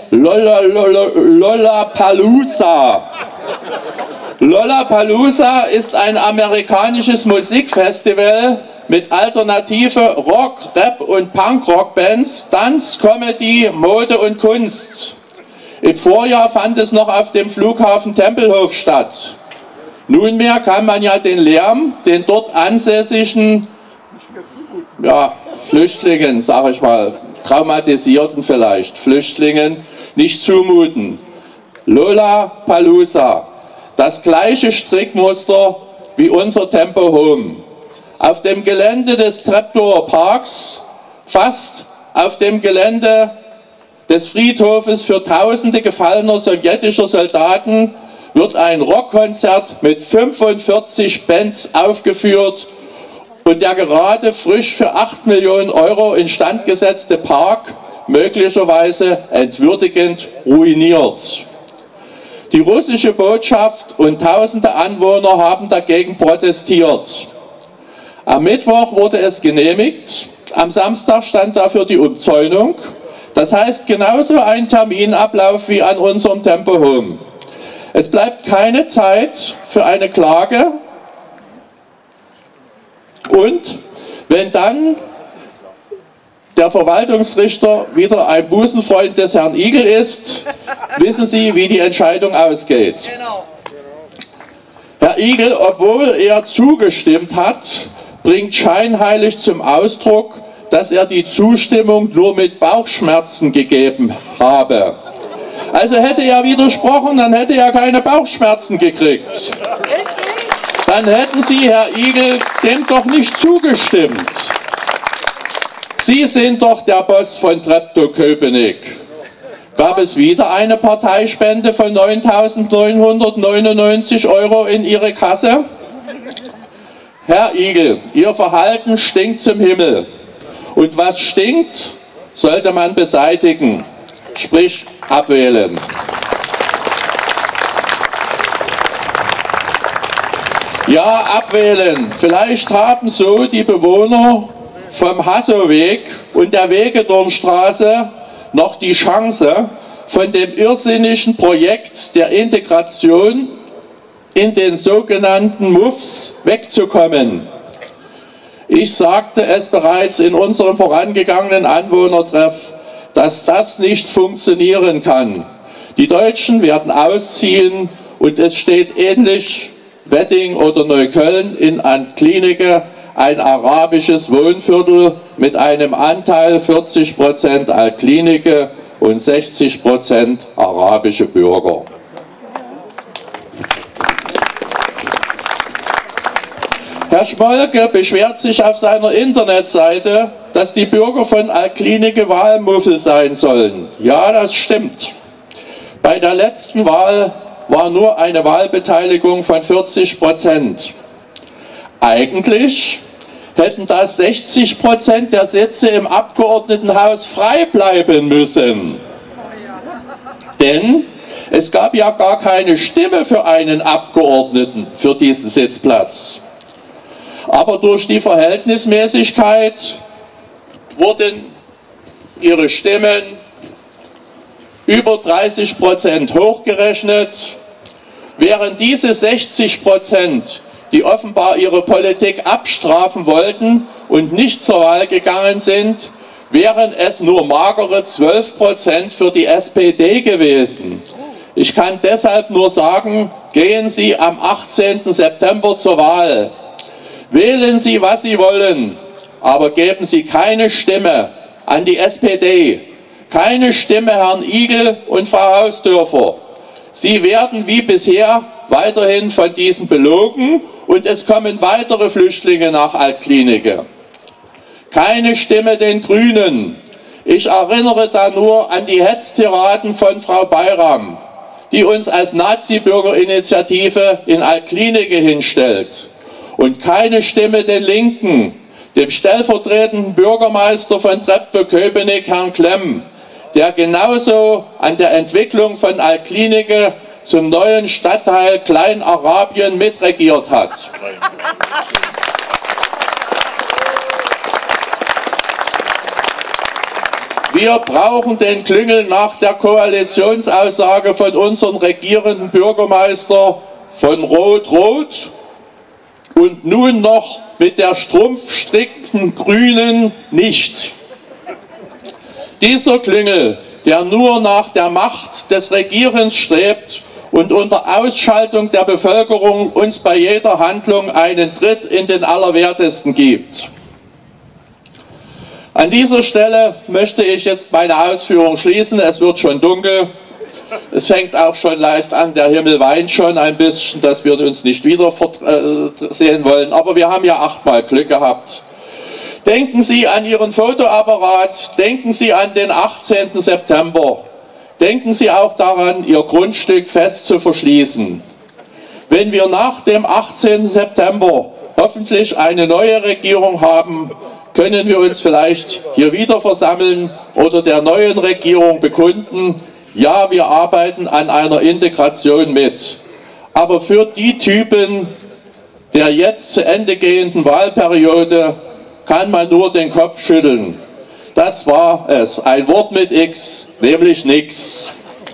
Lollapalooza. Lollapalooza ist ein amerikanisches Musikfestival mit alternative Rock-, Rap- und Punk-Rock-Bands, Tanz, Comedy, Mode und Kunst. Im Vorjahr fand es noch auf dem Flughafen Tempelhof statt. Nunmehr kann man ja den Lärm, den dort ansässigen Flüchtlingen, sage ich mal, Traumatisierten vielleicht, Flüchtlingen, nicht zumuten. Lollapalooza, das gleiche Strickmuster wie unser Tempo Home. Auf dem Gelände des Treptower Parks, fast auf dem Gelände des Friedhofes für tausende gefallener sowjetischer Soldaten, wird ein Rockkonzert mit 45 Bands aufgeführt und der gerade frisch für 8 Millionen Euro instand gesetzte Park möglicherweise entwürdigend ruiniert. Die russische Botschaft und tausende Anwohner haben dagegen protestiert. Am Mittwoch wurde es genehmigt, am Samstag stand dafür die Umzäunung. Das heißt genauso ein Terminablauf wie an unserem Tempo Home. Es bleibt keine Zeit für eine Klage und wenn dann der Verwaltungsrichter wieder ein Busenfreund des Herrn Igel ist, wissen Sie, wie die Entscheidung ausgeht. Herr Igel, obwohl er zugestimmt hat, bringt scheinheilig zum Ausdruck, dass er die Zustimmung nur mit Bauchschmerzen gegeben habe. Also hätte er widersprochen, dann hätte er keine Bauchschmerzen gekriegt. Dann hätten Sie, Herr Igel, dem doch nicht zugestimmt. Sie sind doch der Boss von Treptow-Köpenick. Gab es wieder eine Parteispende von 9.999 Euro in Ihre Kasse? Herr Igel, Ihr Verhalten stinkt zum Himmel. Und was stinkt, sollte man beseitigen, sprich abwählen. Ja, abwählen. Vielleicht haben so die Bewohner vom Hassoweg und der Wegedornstraße noch die Chance, von dem irrsinnigen Projekt der Integration in den sogenannten MUFs wegzukommen. Ich sagte es bereits in unserem vorangegangenen Anwohnertreff, dass das nicht funktionieren kann. Die Deutschen werden ausziehen und es steht ähnlich Wedding oder Neukölln in Altlinike ein arabisches Wohnviertel mit einem Anteil 40% Altlinike und 60% arabische Bürger. Herr Schmolke beschwert sich auf seiner Internetseite, dass die Bürger von Altlinike Wahlmuffel sein sollen. Ja, das stimmt. Bei der letzten Wahl war nur eine Wahlbeteiligung von 40%. Eigentlich hätten da 60% der Sitze im Abgeordnetenhaus frei bleiben müssen. Denn es gab ja gar keine Stimme für einen Abgeordneten für diesen Sitzplatz. Aber durch die Verhältnismäßigkeit wurden ihre Stimmen über 30% hochgerechnet, während diese 60%, die offenbar ihre Politik abstrafen wollten und nicht zur Wahl gegangen sind, wären es nur magere 12% für die SPD gewesen. Ich kann deshalb nur sagen, gehen Sie am 18. September zur Wahl. Wählen Sie, was Sie wollen, aber geben Sie keine Stimme an die SPD. Keine Stimme Herrn Igel und Frau Hausdörfer. Sie werden wie bisher weiterhin von diesen belogen und es kommen weitere Flüchtlinge nach Altlinike. Keine Stimme den Grünen. Ich erinnere da nur an die Hetztiraden von Frau Bayram, die uns als Nazi-Bürgerinitiative in Altlinike hinstellt. Und keine Stimme den Linken, dem stellvertretenden Bürgermeister von Treptow-Köpenick, Herrn Klemm, der genauso an der Entwicklung von Altlinike zum neuen Stadtteil Kleinarabien mitregiert hat. Wir brauchen den Klüngel nach der Koalitionsaussage von unserem regierenden Bürgermeister von Rot-Rot und nun noch mit der strumpfstrickten Grünen nicht. Dieser Klüngel, der nur nach der Macht des Regierens strebt und unter Ausschaltung der Bevölkerung uns bei jeder Handlung einen Tritt in den Allerwertesten gibt. An dieser Stelle möchte ich jetzt meine Ausführung schließen. Es wird schon dunkel. Es fängt auch schon leicht an, der Himmel weint schon ein bisschen, dass wir uns nicht wieder sehen wollen. Aber wir haben ja 8-mal Glück gehabt. Denken Sie an Ihren Fotoapparat, denken Sie an den 18. September. Denken Sie auch daran, Ihr Grundstück fest zu verschließen. Wenn wir nach dem 18. September hoffentlich eine neue Regierung haben, können wir uns vielleicht hier wieder versammeln oder der neuen Regierung bekunden, ja, wir arbeiten an einer Integration mit. Aber für die Typen der jetzt zu Ende gehenden Wahlperiode kann man nur den Kopf schütteln. Das war es, ein Wort mit X, nämlich nix.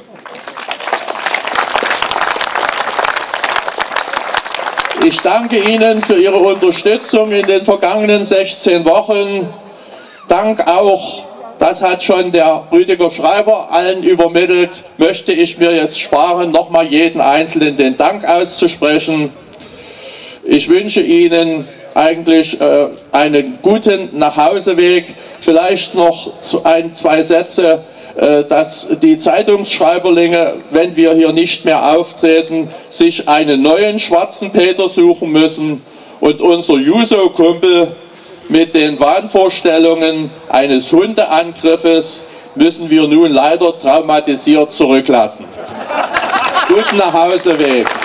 Ich danke Ihnen für Ihre Unterstützung in den vergangenen 16 Wochen. Dank auch, das hat schon der Rüdiger Schreiber allen übermittelt, möchte ich mir jetzt sparen, nochmal jeden Einzelnen den Dank auszusprechen. Ich wünsche Ihnen eigentlich einen guten Nachhauseweg. Vielleicht noch 2 Sätze, dass die Zeitungsschreiberlinge, wenn wir hier nicht mehr auftreten, sich einen neuen schwarzen Peter suchen müssen und unser Juso-Kumpel mit den Wahnvorstellungen eines Hundeangriffes müssen wir nun leider traumatisiert zurücklassen. Guten Nachhauseweg.